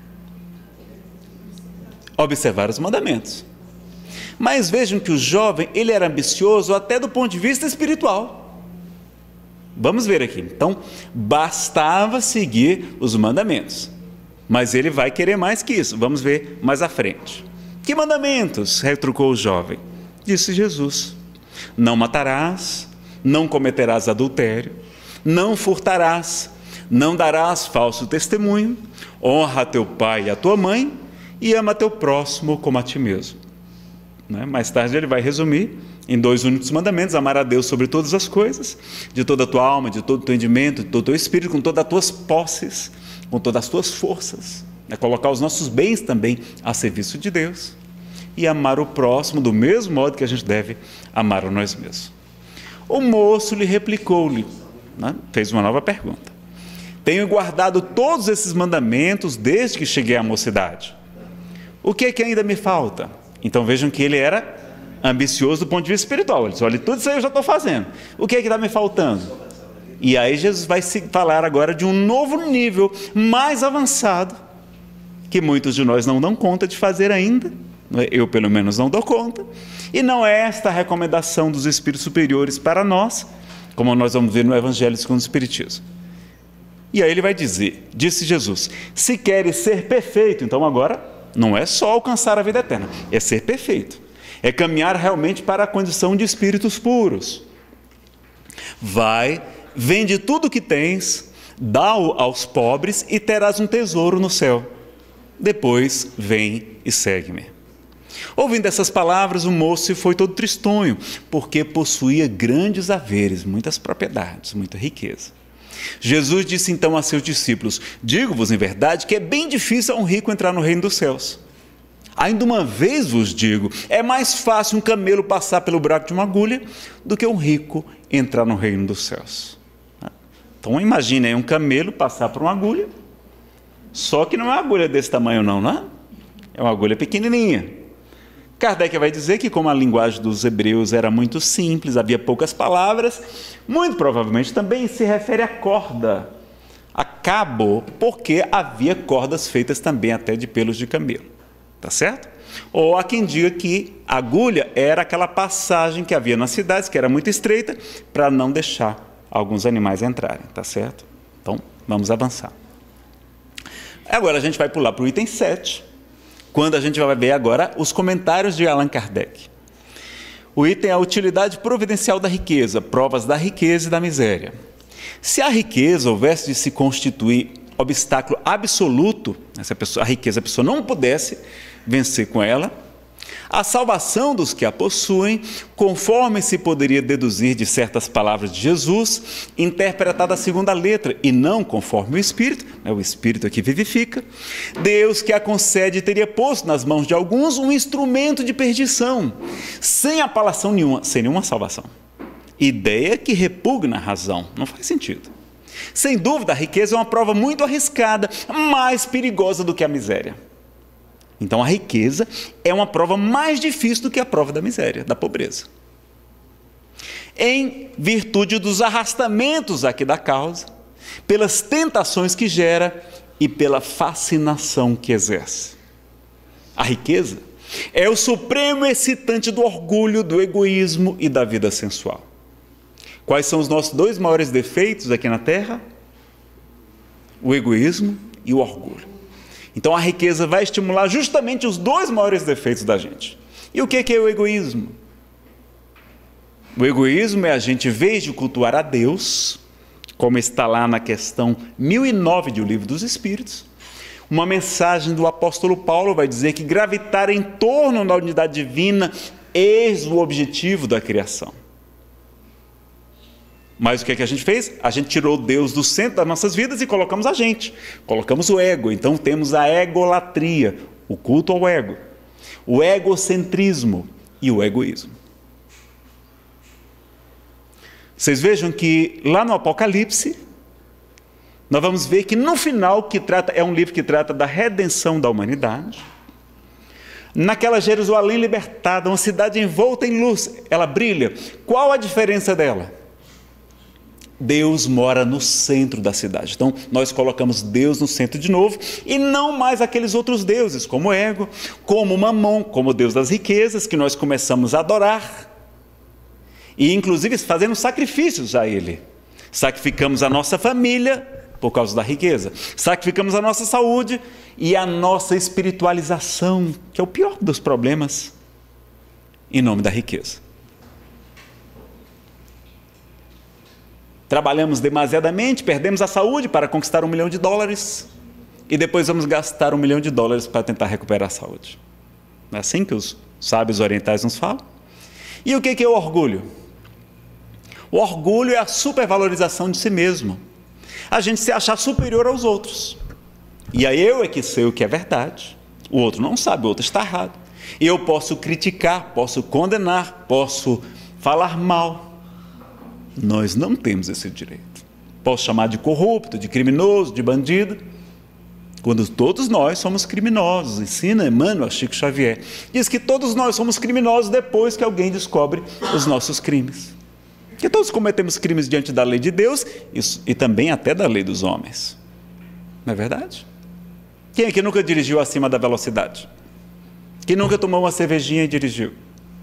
Observar os mandamentos. Mas vejam que o jovem, ele era ambicioso até do ponto de vista espiritual. Vamos ver aqui. Então, bastava seguir os mandamentos, mas ele vai querer mais que isso. Vamos ver mais à frente. Que mandamentos? Retrucou o jovem. Disse Jesus: não matarás, não cometerás adultério, não furtarás, não darás falso testemunho, honra teu pai e a tua mãe, e ama teu próximo como a ti mesmo. Né? Mais tarde ele vai resumir em dois únicos mandamentos: amar a Deus sobre todas as coisas, de toda a tua alma, de todo o teu entendimento, de todo o teu espírito, com todas as tuas posses, com todas as tuas forças. É colocar os nossos bens também a serviço de Deus. E amar o próximo do mesmo modo que a gente deve amar a nós mesmos. O moço lhe replicou-lhe, né? Fez uma nova pergunta: tenho guardado todos esses mandamentos desde que cheguei à mocidade. O que é que ainda me falta? Então vejam que ele era ambicioso do ponto de vista espiritual. Ele disse, olha, tudo isso aí eu já estou fazendo. O que é que está me faltando? E aí Jesus vai se falar agora de um novo nível, mais avançado, que muitos de nós não dão conta de fazer ainda. Eu, pelo menos, não dou conta. E não é esta a recomendação dos espíritos superiores para nós, como nós vamos ver no Evangelho segundo o Espiritismo. E aí ele vai dizer, disse Jesus, se queres ser perfeito, então agora não é só alcançar a vida eterna, é ser perfeito. É caminhar realmente para a condição de espíritos puros. Vai, vende tudo o que tens, dá-o aos pobres e terás um tesouro no céu. Depois vem e segue-me. Ouvindo essas palavras, o moço foi todo tristonho, porque possuía grandes haveres, muitas propriedades, muita riqueza. Jesus disse então a seus discípulos, digo-vos em verdade que é bem difícil a um rico entrar no reino dos céus. Ainda uma vez vos digo, é mais fácil um camelo passar pelo buraco de uma agulha do que um rico entrar no reino dos céus. Então imagine aí um camelo passar por uma agulha, só que não é uma agulha desse tamanho não, não é? É uma agulha pequenininha. Kardec vai dizer que como a linguagem dos hebreus era muito simples, havia poucas palavras, muito provavelmente também se refere à corda, a cabo, porque havia cordas feitas também até de pelos de camelo. Tá certo? Ou há quem diga que a agulha era aquela passagem que havia nas cidades, que era muito estreita, para não deixar alguns animais entrarem, tá certo? Então, vamos avançar. Agora a gente vai pular para o item sete, quando a gente vai ver agora os comentários de Allan Kardec. O item é a utilidade providencial da riqueza, provas da riqueza e da miséria. Se a riqueza houvesse de se constituir obstáculo absoluto, se a, pessoa, a riqueza a pessoa não pudesse vencer com ela, a salvação dos que a possuem, conforme se poderia deduzir de certas palavras de Jesus, interpretada segundo a letra, e não conforme o Espírito, é o Espírito que vivifica, Deus que a concede teria posto nas mãos de alguns um instrumento de perdição, sem apelação nenhuma, sem nenhuma salvação. Ideia que repugna a razão, não faz sentido. Sem dúvida, a riqueza é uma prova muito arriscada, mais perigosa do que a miséria. Então, a riqueza é uma prova mais difícil do que a prova da miséria, da pobreza. Em virtude dos arrastamentos aqui da causa, pelas tentações que gera e pela fascinação que exerce. A riqueza é o supremo excitante do orgulho, do egoísmo e da vida sensual. Quais são os nossos dois maiores defeitos aqui na Terra? O egoísmo e o orgulho. Então a riqueza vai estimular justamente os dois maiores defeitos da gente. E o que é o egoísmo? O egoísmo é a gente, em vez de cultuar a Deus, como está lá na questão mil e nove do Livro dos Espíritos, uma mensagem do apóstolo Paulo vai dizer que gravitar em torno da unidade divina eis o objetivo da criação. Mas o que é que a gente fez? A gente tirou Deus do centro das nossas vidas e colocamos a gente. Colocamos o ego. Então temos a egolatria, o culto ao ego, o egocentrismo e o egoísmo. Vocês vejam que lá no Apocalipse, nós vamos ver que no final, que trata, é um livro que trata da redenção da humanidade, naquela Jerusalém libertada, uma cidade envolta em luz, ela brilha. Qual a diferença dela? Deus mora no centro da cidade. Então, nós colocamos Deus no centro de novo, e não mais aqueles outros deuses, como o ego, como o Mamon, como o Deus das riquezas, que nós começamos a adorar, e inclusive fazendo sacrifícios a ele. Sacrificamos a nossa família por causa da riqueza, sacrificamos a nossa saúde e a nossa espiritualização, que é o pior dos problemas, em nome da riqueza. Trabalhamos demasiadamente, perdemos a saúde para conquistar um milhão de dólares e depois vamos gastar um milhão de dólares para tentar recuperar a saúde. Não é assim que os sábios orientais nos falam? E o que é o orgulho? O orgulho é a supervalorização de si mesmo. A gente se achar superior aos outros. E aí eu é que sei o que é verdade, o outro não sabe, o outro está errado. E eu posso criticar, posso condenar, posso falar mal. Nós não temos esse direito. Posso chamar de corrupto, de criminoso, de bandido. Quando todos nós somos criminosos. Ensina Emmanuel Chico Xavier. Diz que todos nós somos criminosos depois que alguém descobre os nossos crimes. Que todos cometemos crimes diante da lei de Deus e também até da lei dos homens. Não é verdade? Quem aqui nunca dirigiu acima da velocidade? Quem nunca tomou uma cervejinha e dirigiu?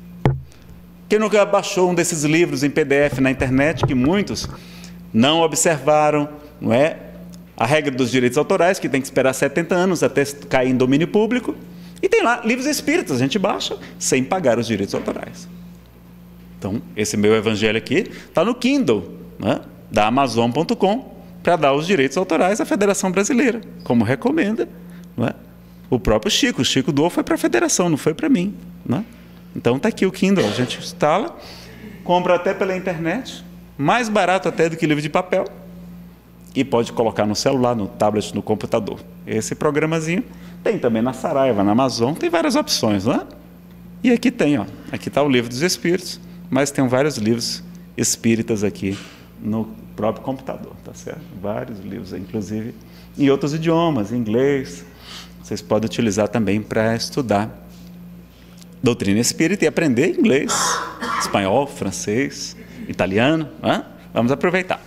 Quem nunca baixou um desses livros em P D F na internet, que muitos não observaram, não é? A regra dos direitos autorais, que tem que esperar setenta anos até cair em domínio público. E tem lá livros espíritas, a gente baixa sem pagar os direitos autorais. Então, esse meu evangelho aqui está no Kindle, né, da Amazon ponto com, para dar os direitos autorais à Federação Brasileira, como recomenda, não é? O próprio Chico. O Chico doou foi para a Federação, não foi para mim. Né? Então está aqui o Kindle, a gente instala, compra até pela internet, mais barato até do que livro de papel, e pode colocar no celular, no tablet, no computador. Esse programazinho tem também na Saraiva, na Amazon, tem várias opções, né? E aqui tem, ó, aqui está o Livro dos Espíritos, mas tem vários livros espíritas aqui no próprio computador, tá certo? Vários livros, inclusive em outros idiomas, em inglês. Vocês podem utilizar também para estudar doutrina espírita e aprender inglês, espanhol, francês, italiano, né? Vamos aproveitar.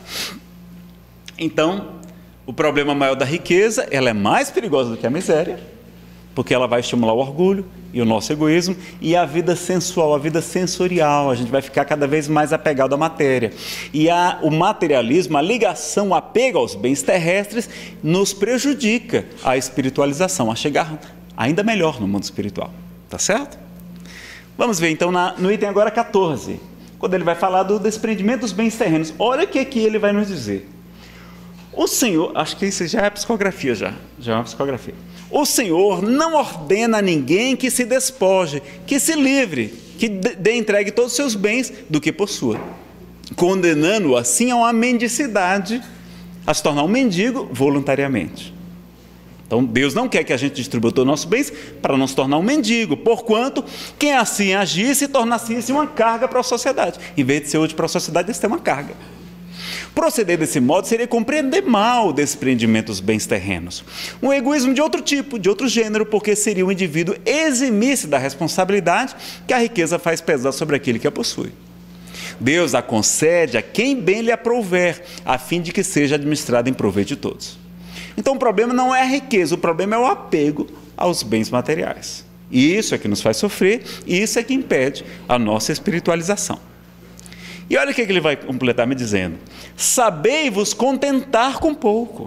Então, o problema maior da riqueza, ela é mais perigosa do que a miséria, porque ela vai estimular o orgulho e o nosso egoísmo e a vida sensual, a vida sensorial. A gente vai ficar cada vez mais apegado à matéria. E a, o materialismo, a ligação, o apego aos bens terrestres nos prejudica a espiritualização, a chegar ainda melhor no mundo espiritual. Tá certo? Vamos ver então na, no item agora quatorze, quando ele vai falar do desprendimento dos bens terrenos. Olha o que aqui ele vai nos dizer. O Senhor, acho que isso já é psicografia, já, já é uma psicografia. O Senhor não ordena a ninguém que se despoje, que se livre, que dê entregue todos os seus bens do que possua, condenando-o assim a uma mendicidade, a se tornar um mendigo voluntariamente. Então Deus não quer que a gente distribua todos os nossos bens para não se tornar um mendigo, porquanto quem assim agir se tornasse assim uma carga para a sociedade. Em vez de ser útil para a sociedade, isso é uma carga. Proceder desse modo seria compreender mal o desprendimento dos bens terrenos. Um egoísmo de outro tipo, de outro gênero, porque seria o indivíduo eximir-se da responsabilidade que a riqueza faz pesar sobre aquele que a possui. Deus a concede a quem bem lhe aprouver, a fim de que seja administrada em proveito de todos. Então o problema não é a riqueza, o problema é o apego aos bens materiais. E isso é que nos faz sofrer, e isso é que impede a nossa espiritualização. E olha o que ele vai completar me dizendo. Sabei-vos contentar com pouco.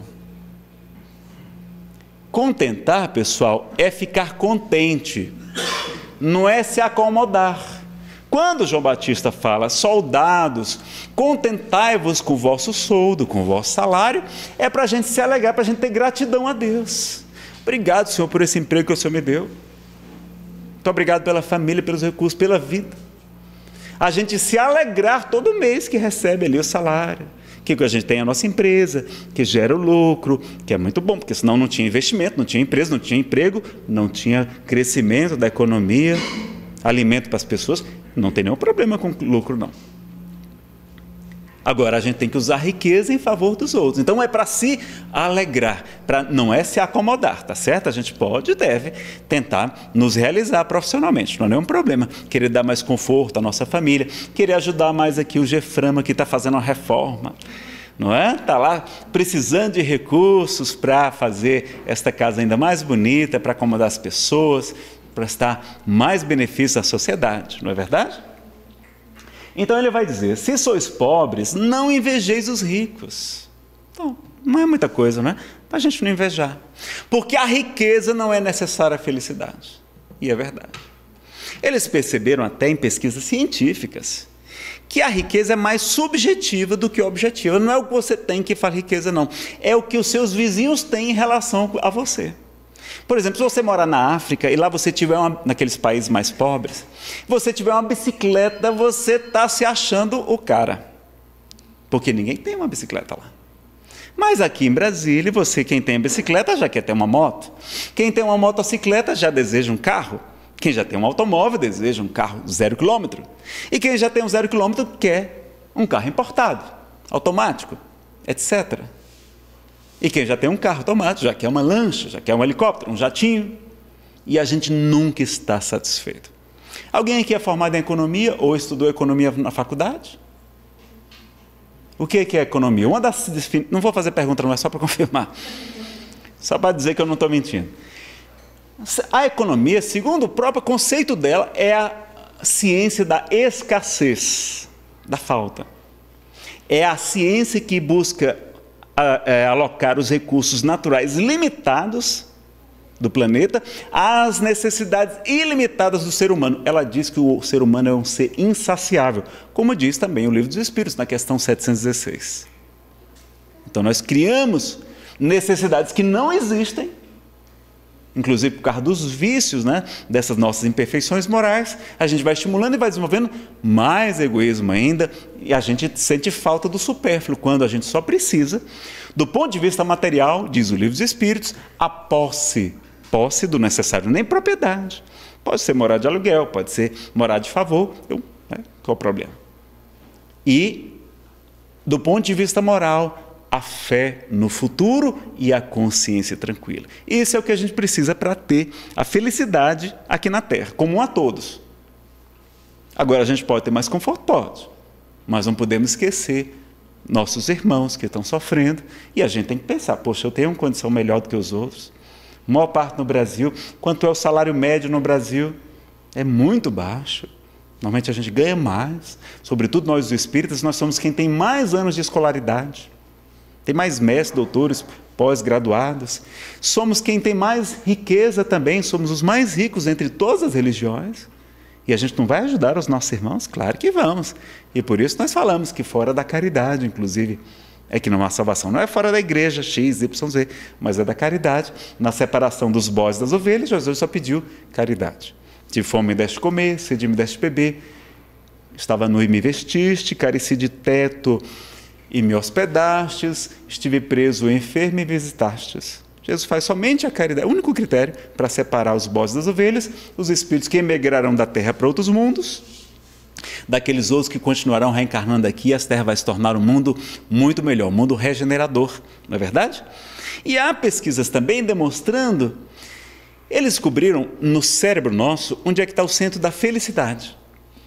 Contentar, pessoal, é ficar contente, não é se acomodar. Quando João Batista fala, soldados, contentai-vos com o vosso soldo, com o vosso salário, é para a gente se alegrar, para a gente ter gratidão a Deus. Obrigado, Senhor, por esse emprego que o Senhor me deu. Muito obrigado pela família, pelos recursos, pela vida. A gente se alegrar todo mês que recebe ali o salário, que a gente tem a nossa empresa, que gera o lucro, que é muito bom, porque senão não tinha investimento, não tinha empresa, não tinha emprego, não tinha crescimento da economia, alimento para as pessoas, não tem nenhum problema com lucro, não. Agora, a gente tem que usar a riqueza em favor dos outros. Então, é para se alegrar, pra, não é se acomodar, tá certo? A gente pode e deve tentar nos realizar profissionalmente, não é nenhum problema. Querer dar mais conforto à nossa família, querer ajudar mais aqui o Geframa, que está fazendo uma reforma, não é? Está lá precisando de recursos para fazer esta casa ainda mais bonita, para acomodar as pessoas, para prestar mais benefícios à sociedade, não é verdade? Então ele vai dizer, se sois pobres, não invejeis os ricos. Então, não é muita coisa, né? Para a gente não invejar. Porque a riqueza não é necessária à felicidade. E é verdade. Eles perceberam até em pesquisas científicas que a riqueza é mais subjetiva do que objetiva. Não é o que você tem que faz riqueza, não. É o que os seus vizinhos têm em relação a você. Por exemplo, se você morar na África e lá você tiver uma, naqueles países mais pobres, você tiver uma bicicleta, você está se achando o cara, porque ninguém tem uma bicicleta lá. Mas aqui em Brasília, você, quem tem bicicleta, já quer ter uma moto. Quem tem uma motocicleta já deseja um carro. Quem já tem um automóvel deseja um carro zero quilômetro. E quem já tem um zero quilômetro quer um carro importado, automático, etcétera. E quem já tem um carro automático, já quer uma lancha, já quer um helicóptero, um jatinho. E a gente nunca está satisfeito. Alguém aqui é formado em economia ou estudou economia na faculdade? O que é economia? Uma das... Não vou fazer pergunta, não, é só para confirmar. Só para dizer que eu não estou mentindo. A economia, segundo o próprio conceito dela, é a ciência da escassez, da falta. É a ciência que busca é, alocar os recursos naturais limitados do planeta às necessidades ilimitadas do ser humano. Ela diz que o ser humano é um ser insaciável, como diz também o Livro dos Espíritos, na questão setecentos e dezesseis. Então nós criamos necessidades que não existem, inclusive por causa dos vícios, né, dessas nossas imperfeições morais. A gente vai estimulando e vai desenvolvendo mais egoísmo ainda, e a gente sente falta do supérfluo, quando a gente só precisa, do ponto de vista material, diz o Livro dos Espíritos, a posse, posse do necessário, nem propriedade. Pode ser morar de aluguel, pode ser morar de favor, eu, né, qual o problema? E, do ponto de vista moral, a fé no futuro e a consciência tranquila. Isso é o que a gente precisa para ter a felicidade aqui na Terra, comum a todos. Agora, a gente pode ter mais conforto? Pode. Mas não podemos esquecer nossos irmãos que estão sofrendo, e a gente tem que pensar, poxa, eu tenho uma condição melhor do que os outros. A maior parte no Brasil, quanto é o salário médio no Brasil? É muito baixo. Normalmente a gente ganha mais, sobretudo nós os espíritas, nós somos quem tem mais anos de escolaridade. Tem mais mestres, doutores, pós-graduados. Somos quem tem mais riqueza também, somos os mais ricos entre todas as religiões. E a gente não vai ajudar os nossos irmãos? Claro que vamos. E por isso nós falamos que fora da caridade, inclusive, é que não há salvação. Não é fora da igreja, X, Y, Z, mas é da caridade. Na separação dos bodes das ovelhas, Jesus só pediu caridade. Tive fome, me deste comer, sede, me deste beber. Estava nu e me vestiste, careci de teto e me hospedastes, estive preso e enfermo e visitastes. Jesus faz somente a caridade, o único critério para separar os bodes das ovelhas, os espíritos que emigrarão da terra para outros mundos, daqueles outros que continuarão reencarnando aqui, e a terra vai se tornar um mundo muito melhor, um mundo regenerador, não é verdade? E há pesquisas também demonstrando, eles descobriram no cérebro nosso onde é que está o centro da felicidade.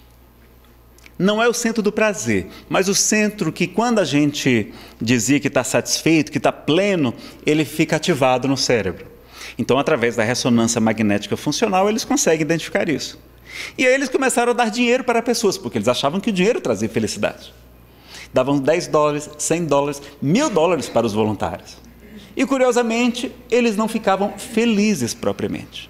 Não é o centro do prazer, mas o centro que, quando a gente dizia que está satisfeito, que está pleno, ele fica ativado no cérebro. Então, através da ressonância magnética funcional, eles conseguem identificar isso. E aí eles começaram a dar dinheiro para pessoas, porque eles achavam que o dinheiro trazia felicidade. Davam dez dólares, cem dólares, mil dólares para os voluntários. E, curiosamente, eles não ficavam felizes propriamente.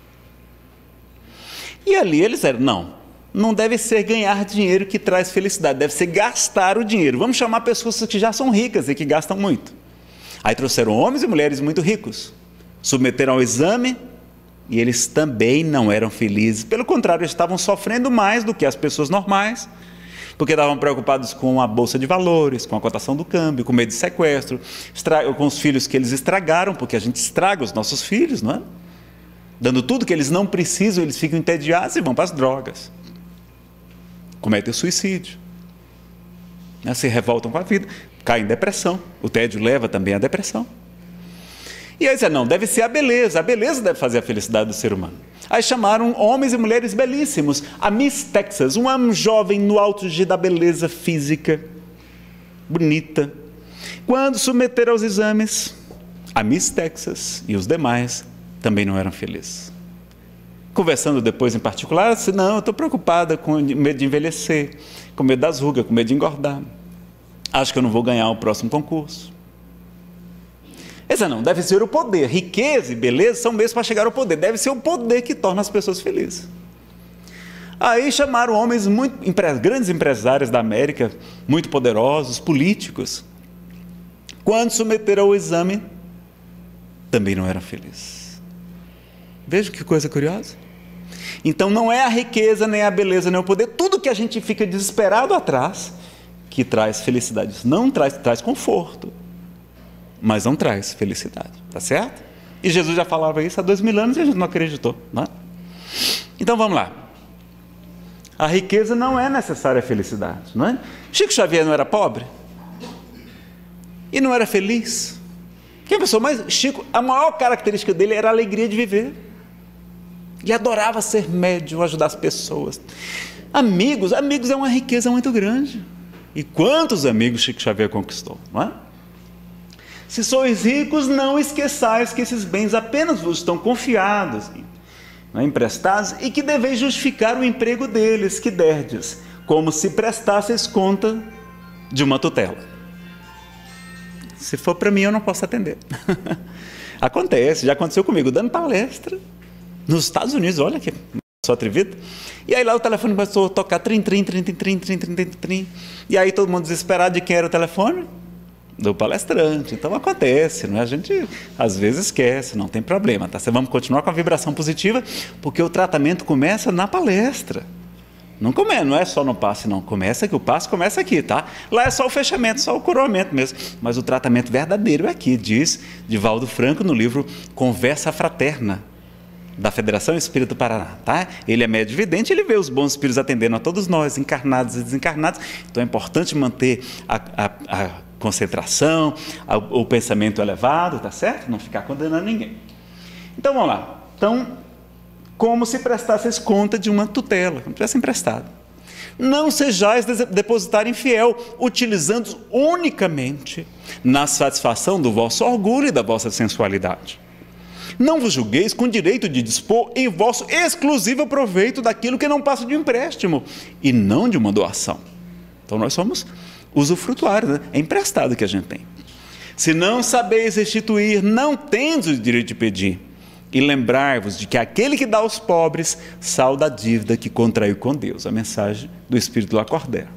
E ali eles eram, não. Não deve ser ganhar dinheiro que traz felicidade, deve ser gastar o dinheiro. Vamos chamar pessoas que já são ricas e que gastam muito. Aí trouxeram homens e mulheres muito ricos, submeteram ao exame e eles também não eram felizes. Pelo contrário, eles estavam sofrendo mais do que as pessoas normais, porque estavam preocupados com a bolsa de valores, com a cotação do câmbio, com medo de sequestro, com os filhos que eles estragaram, porque a gente estraga os nossos filhos, não é? Dando tudo que eles não precisam, eles ficam entediados e vão para as drogas. Cometem suicídio, né? Se revoltam com a vida, caem em depressão, o tédio leva também à depressão. E aí disseram, não, deve ser a beleza, a beleza deve fazer a felicidade do ser humano. Aí chamaram homens e mulheres belíssimos, a Miss Texas, uma jovem no auge da beleza física, bonita. Quando submeteram aos exames, a Miss Texas e os demais também não eram felizes. Conversando depois em particular, disse, não, eu estou preocupada com medo de envelhecer, com medo das rugas, com medo de engordar. Acho que eu não vou ganhar o próximo concurso. Essa não, deve ser o poder. Riqueza e beleza são meios para chegar ao poder. Deve ser o poder que torna as pessoas felizes. Aí chamaram homens, muito, grandes empresários da América, muito poderosos, políticos. Quando submeteram ao exame, também não eram felizes. Veja que coisa curiosa. Então não é a riqueza, nem a beleza, nem o poder, tudo que a gente fica desesperado atrás, que traz felicidade. Isso não traz, traz conforto, mas não traz felicidade, tá certo? E Jesus já falava isso há dois mil anos e a gente não acreditou, não é? Então vamos lá. A riqueza não é necessária à felicidade, não é? Chico Xavier não era pobre? E não era feliz? Quem pensou, mas Chico, a maior característica dele era a alegria de viver. Ele adorava ser médium, ajudar as pessoas. Amigos, amigos é uma riqueza muito grande. E quantos amigos Chico Xavier conquistou, não é? Se sois ricos, não esqueçais que esses bens apenas vos estão confiados, não é, emprestados, e que deveis justificar o emprego deles que derdes, como se prestasseis conta de uma tutela. Se for para mim, eu não posso atender. Acontece, já aconteceu comigo, dando palestra nos Estados Unidos, olha que sou atrevido. E aí lá o telefone começou a tocar trim, trim, trim, trim, trim, trim, trim, trim, trim. E aí todo mundo desesperado de quem era o telefone? Do palestrante. Então acontece, não é? A gente às vezes esquece, não tem problema, tá? Vamos continuar com a vibração positiva, porque o tratamento começa na palestra. Não, come, não é só no passe, não. Começa que o passe começa aqui, tá? Lá é só o fechamento, só o coroamento mesmo. Mas o tratamento verdadeiro é aqui, diz Divaldo Franco no livro Conversa Fraterna, da Federação Espírita do Paraná, tá? Ele é médium vidente, ele vê os bons espíritos atendendo a todos nós, encarnados e desencarnados. Então é importante manter a, a, a concentração, a, o pensamento elevado, tá certo? Não ficar condenando ninguém. Então vamos lá. Então, como se prestasseis conta de uma tutela, como tivesse emprestado. Não sejais depositário infiel, utilizando unicamente na satisfação do vosso orgulho e da vossa sensualidade. Não vos julgueis com direito de dispor em vosso exclusivo proveito daquilo que não passa de um empréstimo, e não de uma doação. Então nós somos usufrutuários, né? É emprestado que a gente tem. Se não sabeis restituir, não tendes o direito de pedir. E lembrai-vos de que aquele que dá aos pobres salda a dívida que contraiu com Deus. A mensagem do Espírito Lacordaire.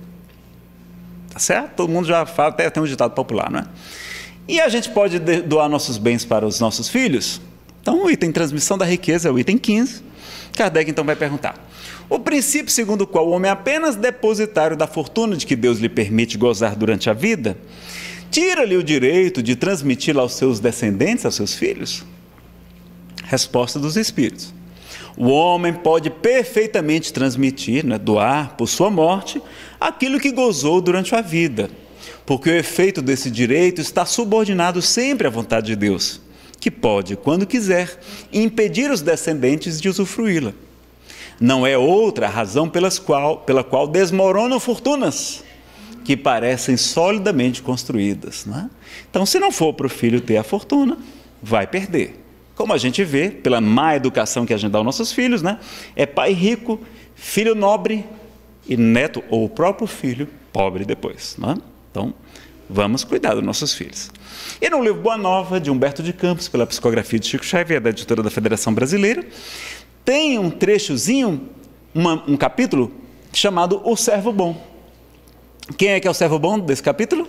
Tá certo? Todo mundo já fala, até tem um ditado popular, não é? E a gente pode doar nossos bens para os nossos filhos? Então o item transmissão da riqueza é o item quinze. Kardec então vai perguntar: o princípio segundo o qual o homem é apenas depositário da fortuna de que Deus lhe permite gozar durante a vida, tira-lhe o direito de transmiti-la aos seus descendentes, aos seus filhos? Resposta dos Espíritos: o homem pode perfeitamente transmitir, né, doar por sua morte, aquilo que gozou durante a vida, porque o efeito desse direito está subordinado sempre à vontade de Deus, que pode, quando quiser, impedir os descendentes de usufruí-la. Não é outra a razão pelas qual, pela qual desmoronam fortunas que parecem solidamente construídas, né? Então, se não for para o filho ter a fortuna, vai perder. Como a gente vê, pela má educação que a gente dá aos nossos filhos, né? É pai rico, filho nobre e neto, ou o próprio filho, pobre depois, né? Então, vamos cuidar dos nossos filhos. E no livro Boa Nova, de Humberto de Campos, pela psicografia de Chico Xavier, da editora da Federação Brasileira, tem um trechozinho, uma, um capítulo chamado O Servo Bom. Quem é que é o servo bom desse capítulo?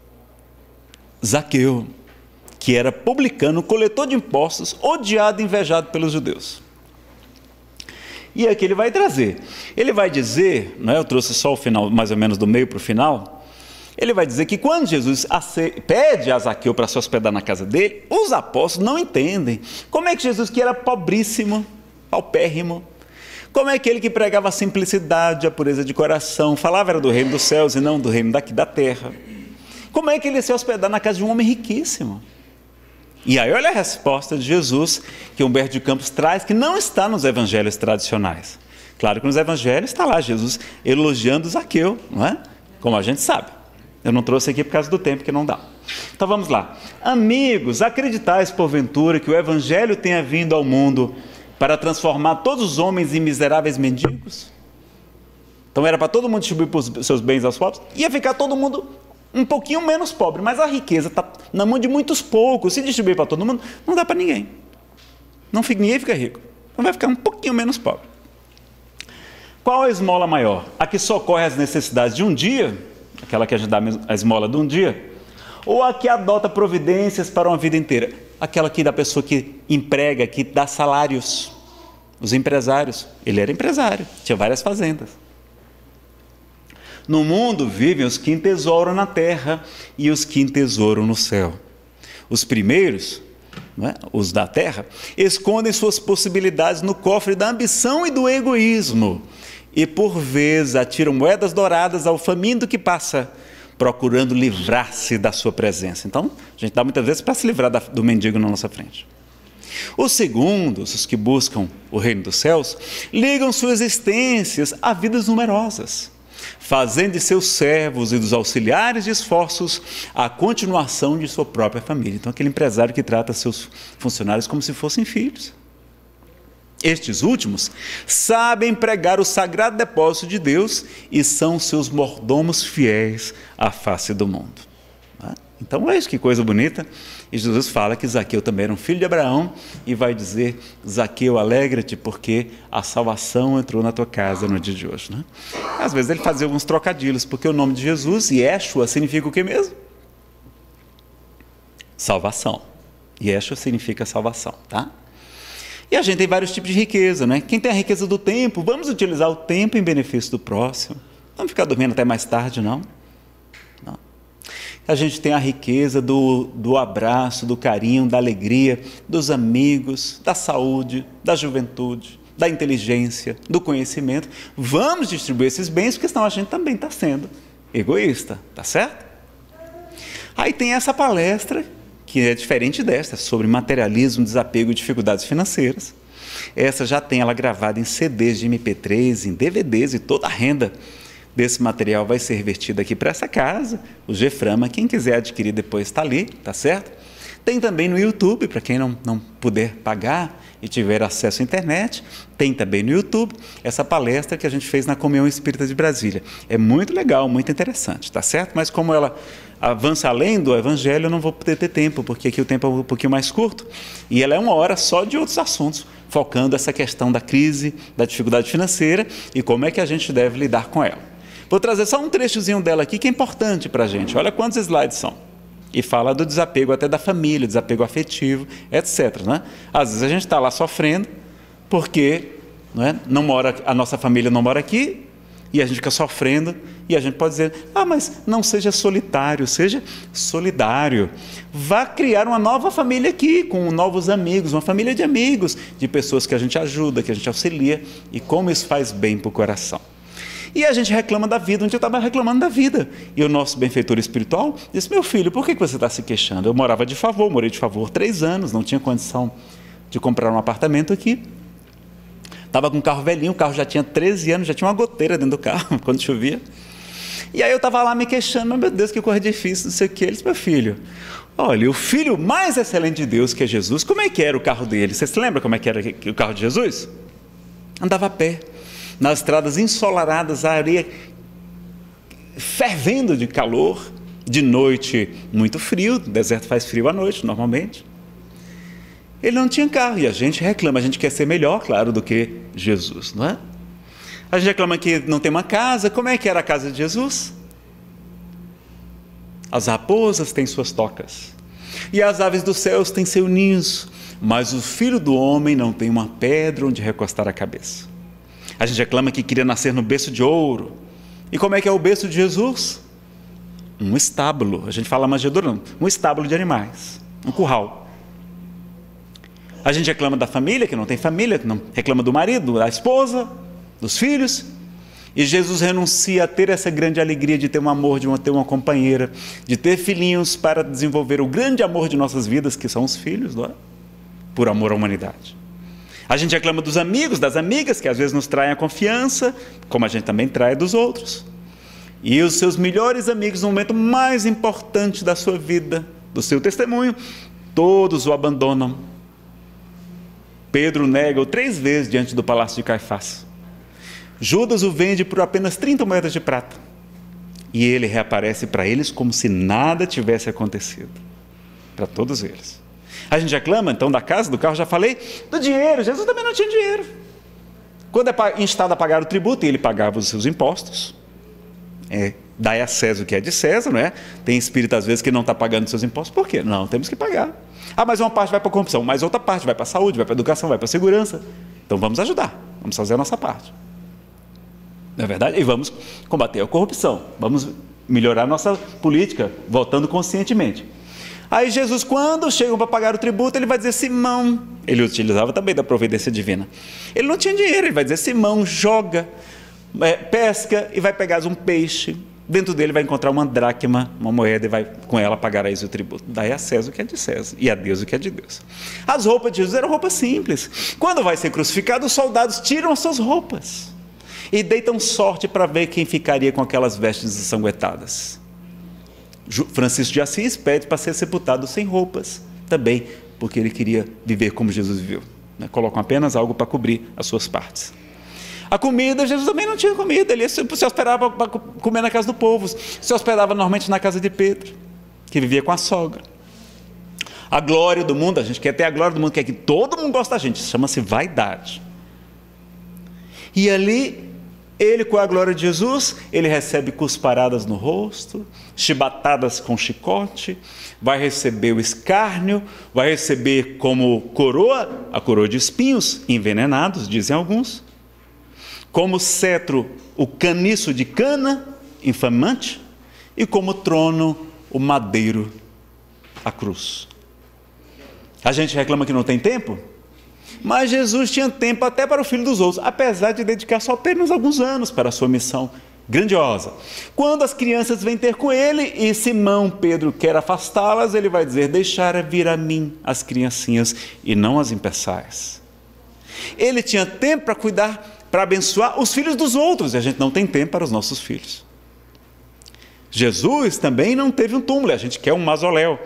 Zaqueu, que era publicano, coletor de impostos, odiado e invejado pelos judeus. E aqui ele vai trazer, ele vai dizer, não é? Eu trouxe só o final, mais ou menos do meio para o final, ele vai dizer que quando Jesus pede a Zaqueu para se hospedar na casa dele, os apóstolos não entendem. Como é que Jesus, que era pobríssimo, paupérrimo, como é que ele que pregava a simplicidade, a pureza de coração, falava era do reino dos céus e não do reino daqui da terra, como é que ele ia se hospedar na casa de um homem riquíssimo? E aí olha a resposta de Jesus, que Humberto de Campos traz, que não está nos evangelhos tradicionais. Claro que nos evangelhos está lá Jesus elogiando Zaqueu, não é? Como a gente sabe. Eu não trouxe aqui por causa do tempo, que não dá. Então vamos lá. Amigos, acreditais porventura que o evangelho tenha vindo ao mundo para transformar todos os homens em miseráveis mendigos? Então era para todo mundo distribuir os seus bens aos pobres? Ia ficar todo mundo um pouquinho menos pobre, mas a riqueza está na mão de muitos poucos. Se distribuir para todo mundo, não dá para ninguém. Não fica, ninguém fica rico. Então vai ficar um pouquinho menos pobre. Qual a esmola maior? A que socorre as necessidades de um dia, aquela que a gente dá a esmola de um dia, ou a que adota providências para uma vida inteira? Aquela que da pessoa que emprega, que dá salários. Os empresários. Ele era empresário, tinha várias fazendas. No mundo vivem os que entesouram na terra e os que entesouram no céu. Os primeiros, não é? Os da terra, escondem suas possibilidades no cofre da ambição e do egoísmo, e por vezes atiram moedas douradas ao faminto que passa, procurando livrar-se da sua presença. Então, a gente dá muitas vezes para se livrar da, do mendigo na nossa frente. Os segundos, os que buscam o reino dos céus, ligam suas existências a vidas numerosas, fazendo de seus servos e dos auxiliares de esforços a continuação de sua própria família. Então, aquele empresário que trata seus funcionários como se fossem filhos. Estes últimos sabem pregar o sagrado depósito de Deus e são seus mordomos fiéis à face do mundo. Então, olha isso que coisa bonita. E Jesus fala que Zaqueu também era um filho de Abraão e vai dizer: Zaqueu, alegra-te porque a salvação entrou na tua casa no dia de hoje. Né? Às vezes ele fazia alguns trocadilhos, porque o nome de Jesus, Yeshua, significa o que mesmo? Salvação. Yeshua significa salvação, tá? E a gente tem vários tipos de riqueza, né? Quem tem a riqueza do tempo, vamos utilizar o tempo em benefício do próximo. Não vamos ficar dormindo até mais tarde, não. Não. A gente tem a riqueza do, do abraço, do carinho, da alegria, dos amigos, da saúde, da juventude, da inteligência, do conhecimento. Vamos distribuir esses bens, porque senão a gente também está sendo egoísta, tá certo? Aí tem essa palestra, que é diferente desta, sobre materialismo, desapego e dificuldades financeiras. Essa já tem ela gravada em C Ds de M P três, em D V Ds, e toda a renda desse material vai ser revertida aqui para essa casa, o Geframa. Quem quiser adquirir depois está ali, tá certo? Tem também no YouTube, para quem não, não puder pagar e tiver acesso à internet, tem também no YouTube essa palestra que a gente fez na Comunhão Espírita de Brasília. É muito legal, muito interessante, tá certo? Mas como ela avança além do Evangelho, eu não vou poder ter tempo, porque aqui o tempo é um pouquinho mais curto, e ela é uma hora só de outros assuntos, focando essa questão da crise, da dificuldade financeira e como é que a gente deve lidar com ela. Vou trazer só um trechozinho dela aqui que é importante para a gente. Olha quantos slides são. E fala do desapego até da família, desapego afetivo, etcétera. Né? Às vezes a gente está lá sofrendo porque não, é? não mora, a nossa família não mora aqui e a gente fica sofrendo e a gente pode dizer: ah, mas não seja solitário, seja solidário. Vá criar uma nova família aqui, com novos amigos, uma família de amigos, de pessoas que a gente ajuda, que a gente auxilia, e como isso faz bem para o coração. E a gente reclama da vida, onde eu estava reclamando da vida. E o nosso benfeitor espiritual disse: meu filho, por que você está se queixando? Eu morava de favor, morei de favor três anos, não tinha condição de comprar um apartamento aqui. Estava com um carro velhinho, o carro já tinha treze anos, já tinha uma goteira dentro do carro, quando chovia. E aí eu estava lá me queixando: mas meu Deus, que coisa difícil, não sei o que. Ele disse: meu filho, olha, o filho mais excelente de Deus, que é Jesus, como é que era o carro dele? Você se lembra como é que era o carro de Jesus? Andava a pé, nas estradas ensolaradas, a areia fervendo de calor, de noite muito frio, o deserto faz frio à noite normalmente. Ele não tinha carro, e a gente reclama, a gente quer ser melhor, claro, do que Jesus, não é? A gente reclama que não tem uma casa. Como é que era a casa de Jesus? As raposas têm suas tocas, e as aves dos céus têm seus ninhos, mas o Filho do Homem não tem uma pedra onde recostar a cabeça. A gente reclama que queria nascer no berço de ouro. E como é que é o berço de Jesus? Um estábulo. A gente fala manjedoura, não. Um estábulo de animais, um curral. A gente reclama da família, que não tem família, que não reclama do marido, da esposa, dos filhos. E Jesus renuncia a ter essa grande alegria de ter um amor, de ter uma companheira, de ter filhinhos para desenvolver o grande amor de nossas vidas, que são os filhos, não é? Por amor à humanidade. A gente reclama dos amigos, das amigas, que às vezes nos traem a confiança, como a gente também trai dos outros. E os seus melhores amigos, no momento mais importante da sua vida, do seu testemunho, todos o abandonam. Pedro nega-o três vezes diante do palácio de Caifás. Judas o vende por apenas trinta moedas de prata. E ele reaparece para eles como se nada tivesse acontecido. Para todos eles. A gente reclama, então, da casa, do carro, já falei, do dinheiro. Jesus também não tinha dinheiro. Quando é instado a pagar o tributo, e ele pagava os seus impostos, é, dai a César o que é de César, não é? Tem espírito, às vezes, que não está pagando os seus impostos. Por quê? Não, temos que pagar. Ah, mas uma parte vai para a corrupção, mas outra parte vai para a saúde, vai para a educação, vai para a segurança. Então, vamos ajudar, vamos fazer a nossa parte. Não é verdade? E vamos combater a corrupção, vamos melhorar a nossa política, votando conscientemente. Aí Jesus, quando chegam para pagar o tributo, ele vai dizer: Simão, ele utilizava também da providência divina, ele não tinha dinheiro, ele vai dizer: Simão, joga, é, pesca e vai pegar um peixe. Dentro dele vai encontrar uma dracma, uma moeda, e vai com ela pagareis o tributo. Daí a César o que é de César e a Deus o que é de Deus. As roupas de Jesus eram roupas simples. Quando vai ser crucificado, os soldados tiram as suas roupas e deitam sorte para ver quem ficaria com aquelas vestes ensanguentadas. Francisco de Assis pede para ser sepultado sem roupas, também porque ele queria viver como Jesus viveu. Né? Colocam apenas algo para cobrir as suas partes. A comida, Jesus também não tinha comida, ele se hospedava para comer na casa do povo, se hospedava normalmente na casa de Pedro, que vivia com a sogra. A glória do mundo, a gente quer ter a glória do mundo, quer que todo mundo goste da gente, chama-se vaidade. E ali, ele com a glória de Jesus, ele recebe cusparadas no rosto, chibatadas com chicote, vai receber o escárnio, vai receber como coroa, a coroa de espinhos, envenenados, dizem alguns, como cetro, o caniço de cana, infamante, e como trono, o madeiro, a cruz. A gente reclama que não tem tempo, mas Jesus tinha tempo até para o filho dos outros, apesar de dedicar só apenas alguns anos para a sua missão grandiosa. Quando as crianças vêm ter com ele e Simão Pedro quer afastá-las, ele vai dizer: deixara vir a mim as criancinhas e não as impeçais. Ele tinha tempo para cuidar, para abençoar os filhos dos outros, e a gente não tem tempo para os nossos filhos. Jesus também não teve um túmulo, a gente quer um mausoléu,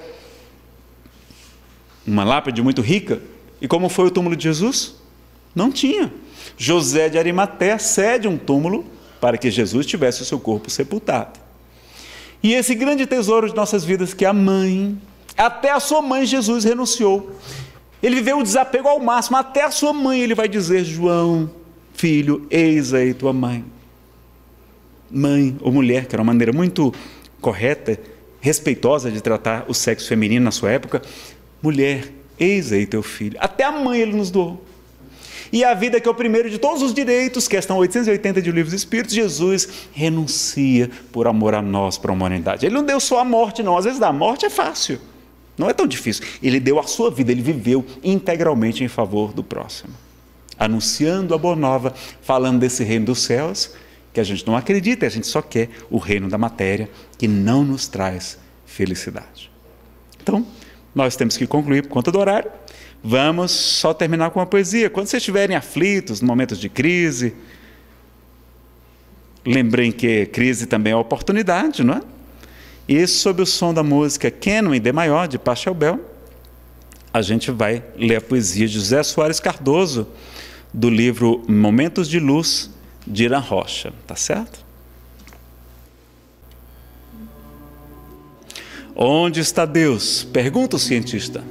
uma lápide muito rica. E como foi o túmulo de Jesus? Não tinha. José de Arimateia cede um túmulo para que Jesus tivesse o seu corpo sepultado. E esse grande tesouro de nossas vidas, que é a mãe, até a sua mãe Jesus renunciou. Ele viveu o desapego ao máximo, até a sua mãe ele vai dizer: João, filho, eis aí tua mãe. Mãe ou mulher, que era uma maneira muito correta, respeitosa de tratar o sexo feminino na sua época. Mulher, eis aí teu filho. Até a mãe ele nos doou. E a vida, que é o primeiro de todos os direitos, questão oitocentos e oitenta de O Livro dos Espíritos, Jesus renuncia por amor a nós, para a humanidade. Ele não deu só a morte, não. Às vezes a morte é fácil, não é tão difícil. Ele deu a sua vida, ele viveu integralmente em favor do próximo, anunciando a boa nova, falando desse reino dos céus, que a gente não acredita, a gente só quer o reino da matéria, que não nos traz felicidade. Então, nós temos que concluir por conta do horário. Vamos só terminar com uma poesia. Quando vocês estiverem aflitos, momentos de crise, lembrem que crise também é oportunidade, não é? E sob o som da música Canon em Dé maior, de Pachelbel, a gente vai ler a poesia de José Soares Cardoso, do livro Momentos de Luz, de Irã Rocha. Tá certo? Onde está Deus? Pergunta o cientista.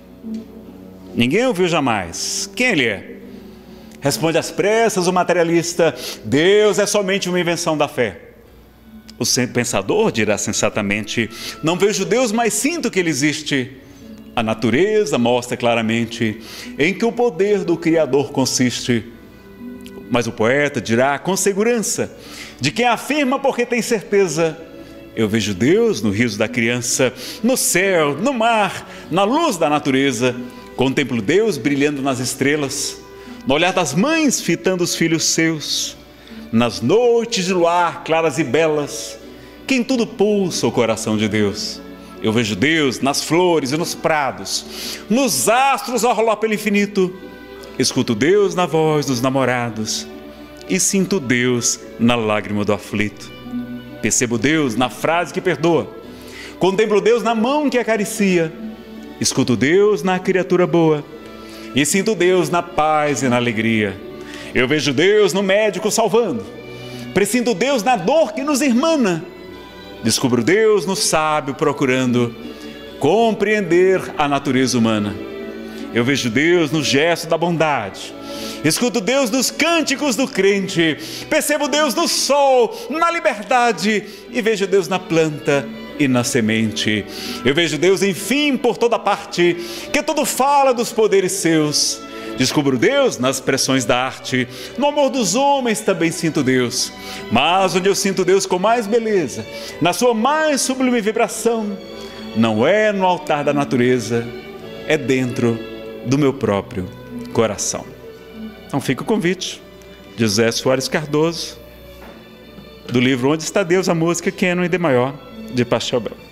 Ninguém o viu jamais. Quem ele é? Responde às pressas o materialista: Deus é somente uma invenção da fé. O pensador dirá sensatamente: não vejo Deus, mas sinto que ele existe. A natureza mostra claramente em que o poder do Criador consiste. Mas o poeta dirá com segurança de quem afirma porque tem certeza: eu vejo Deus no riso da criança, no céu, no mar, na luz da natureza. Contemplo Deus brilhando nas estrelas, no olhar das mães fitando os filhos seus, nas noites de luar claras e belas, que em tudo pulsa o coração de Deus. Eu vejo Deus nas flores e nos prados, nos astros a rolar pelo infinito. Escuto Deus na voz dos namorados e sinto Deus na lágrima do aflito. Percebo Deus na frase que perdoa, contemplo Deus na mão que acaricia. Escuto Deus na criatura boa e sinto Deus na paz e na alegria. Eu vejo Deus no médico salvando, presinto Deus na dor que nos irmana. Descubro Deus no sábio procurando compreender a natureza humana. Eu vejo Deus no gesto da bondade, escuto Deus nos cânticos do crente, percebo Deus no sol, na liberdade, e vejo Deus na planta e na semente. Eu vejo Deus, enfim, por toda parte, que tudo fala dos poderes seus. Descubro Deus nas expressões da arte, no amor dos homens também sinto Deus. Mas onde eu sinto Deus com mais beleza, na sua mais sublime vibração, não é no altar da natureza, é dentro do meu próprio coração. Então fica o convite. José Soares Cardoso, do livro Onde Está Deus, a música Canon em Dê maior, de Pastor Bel.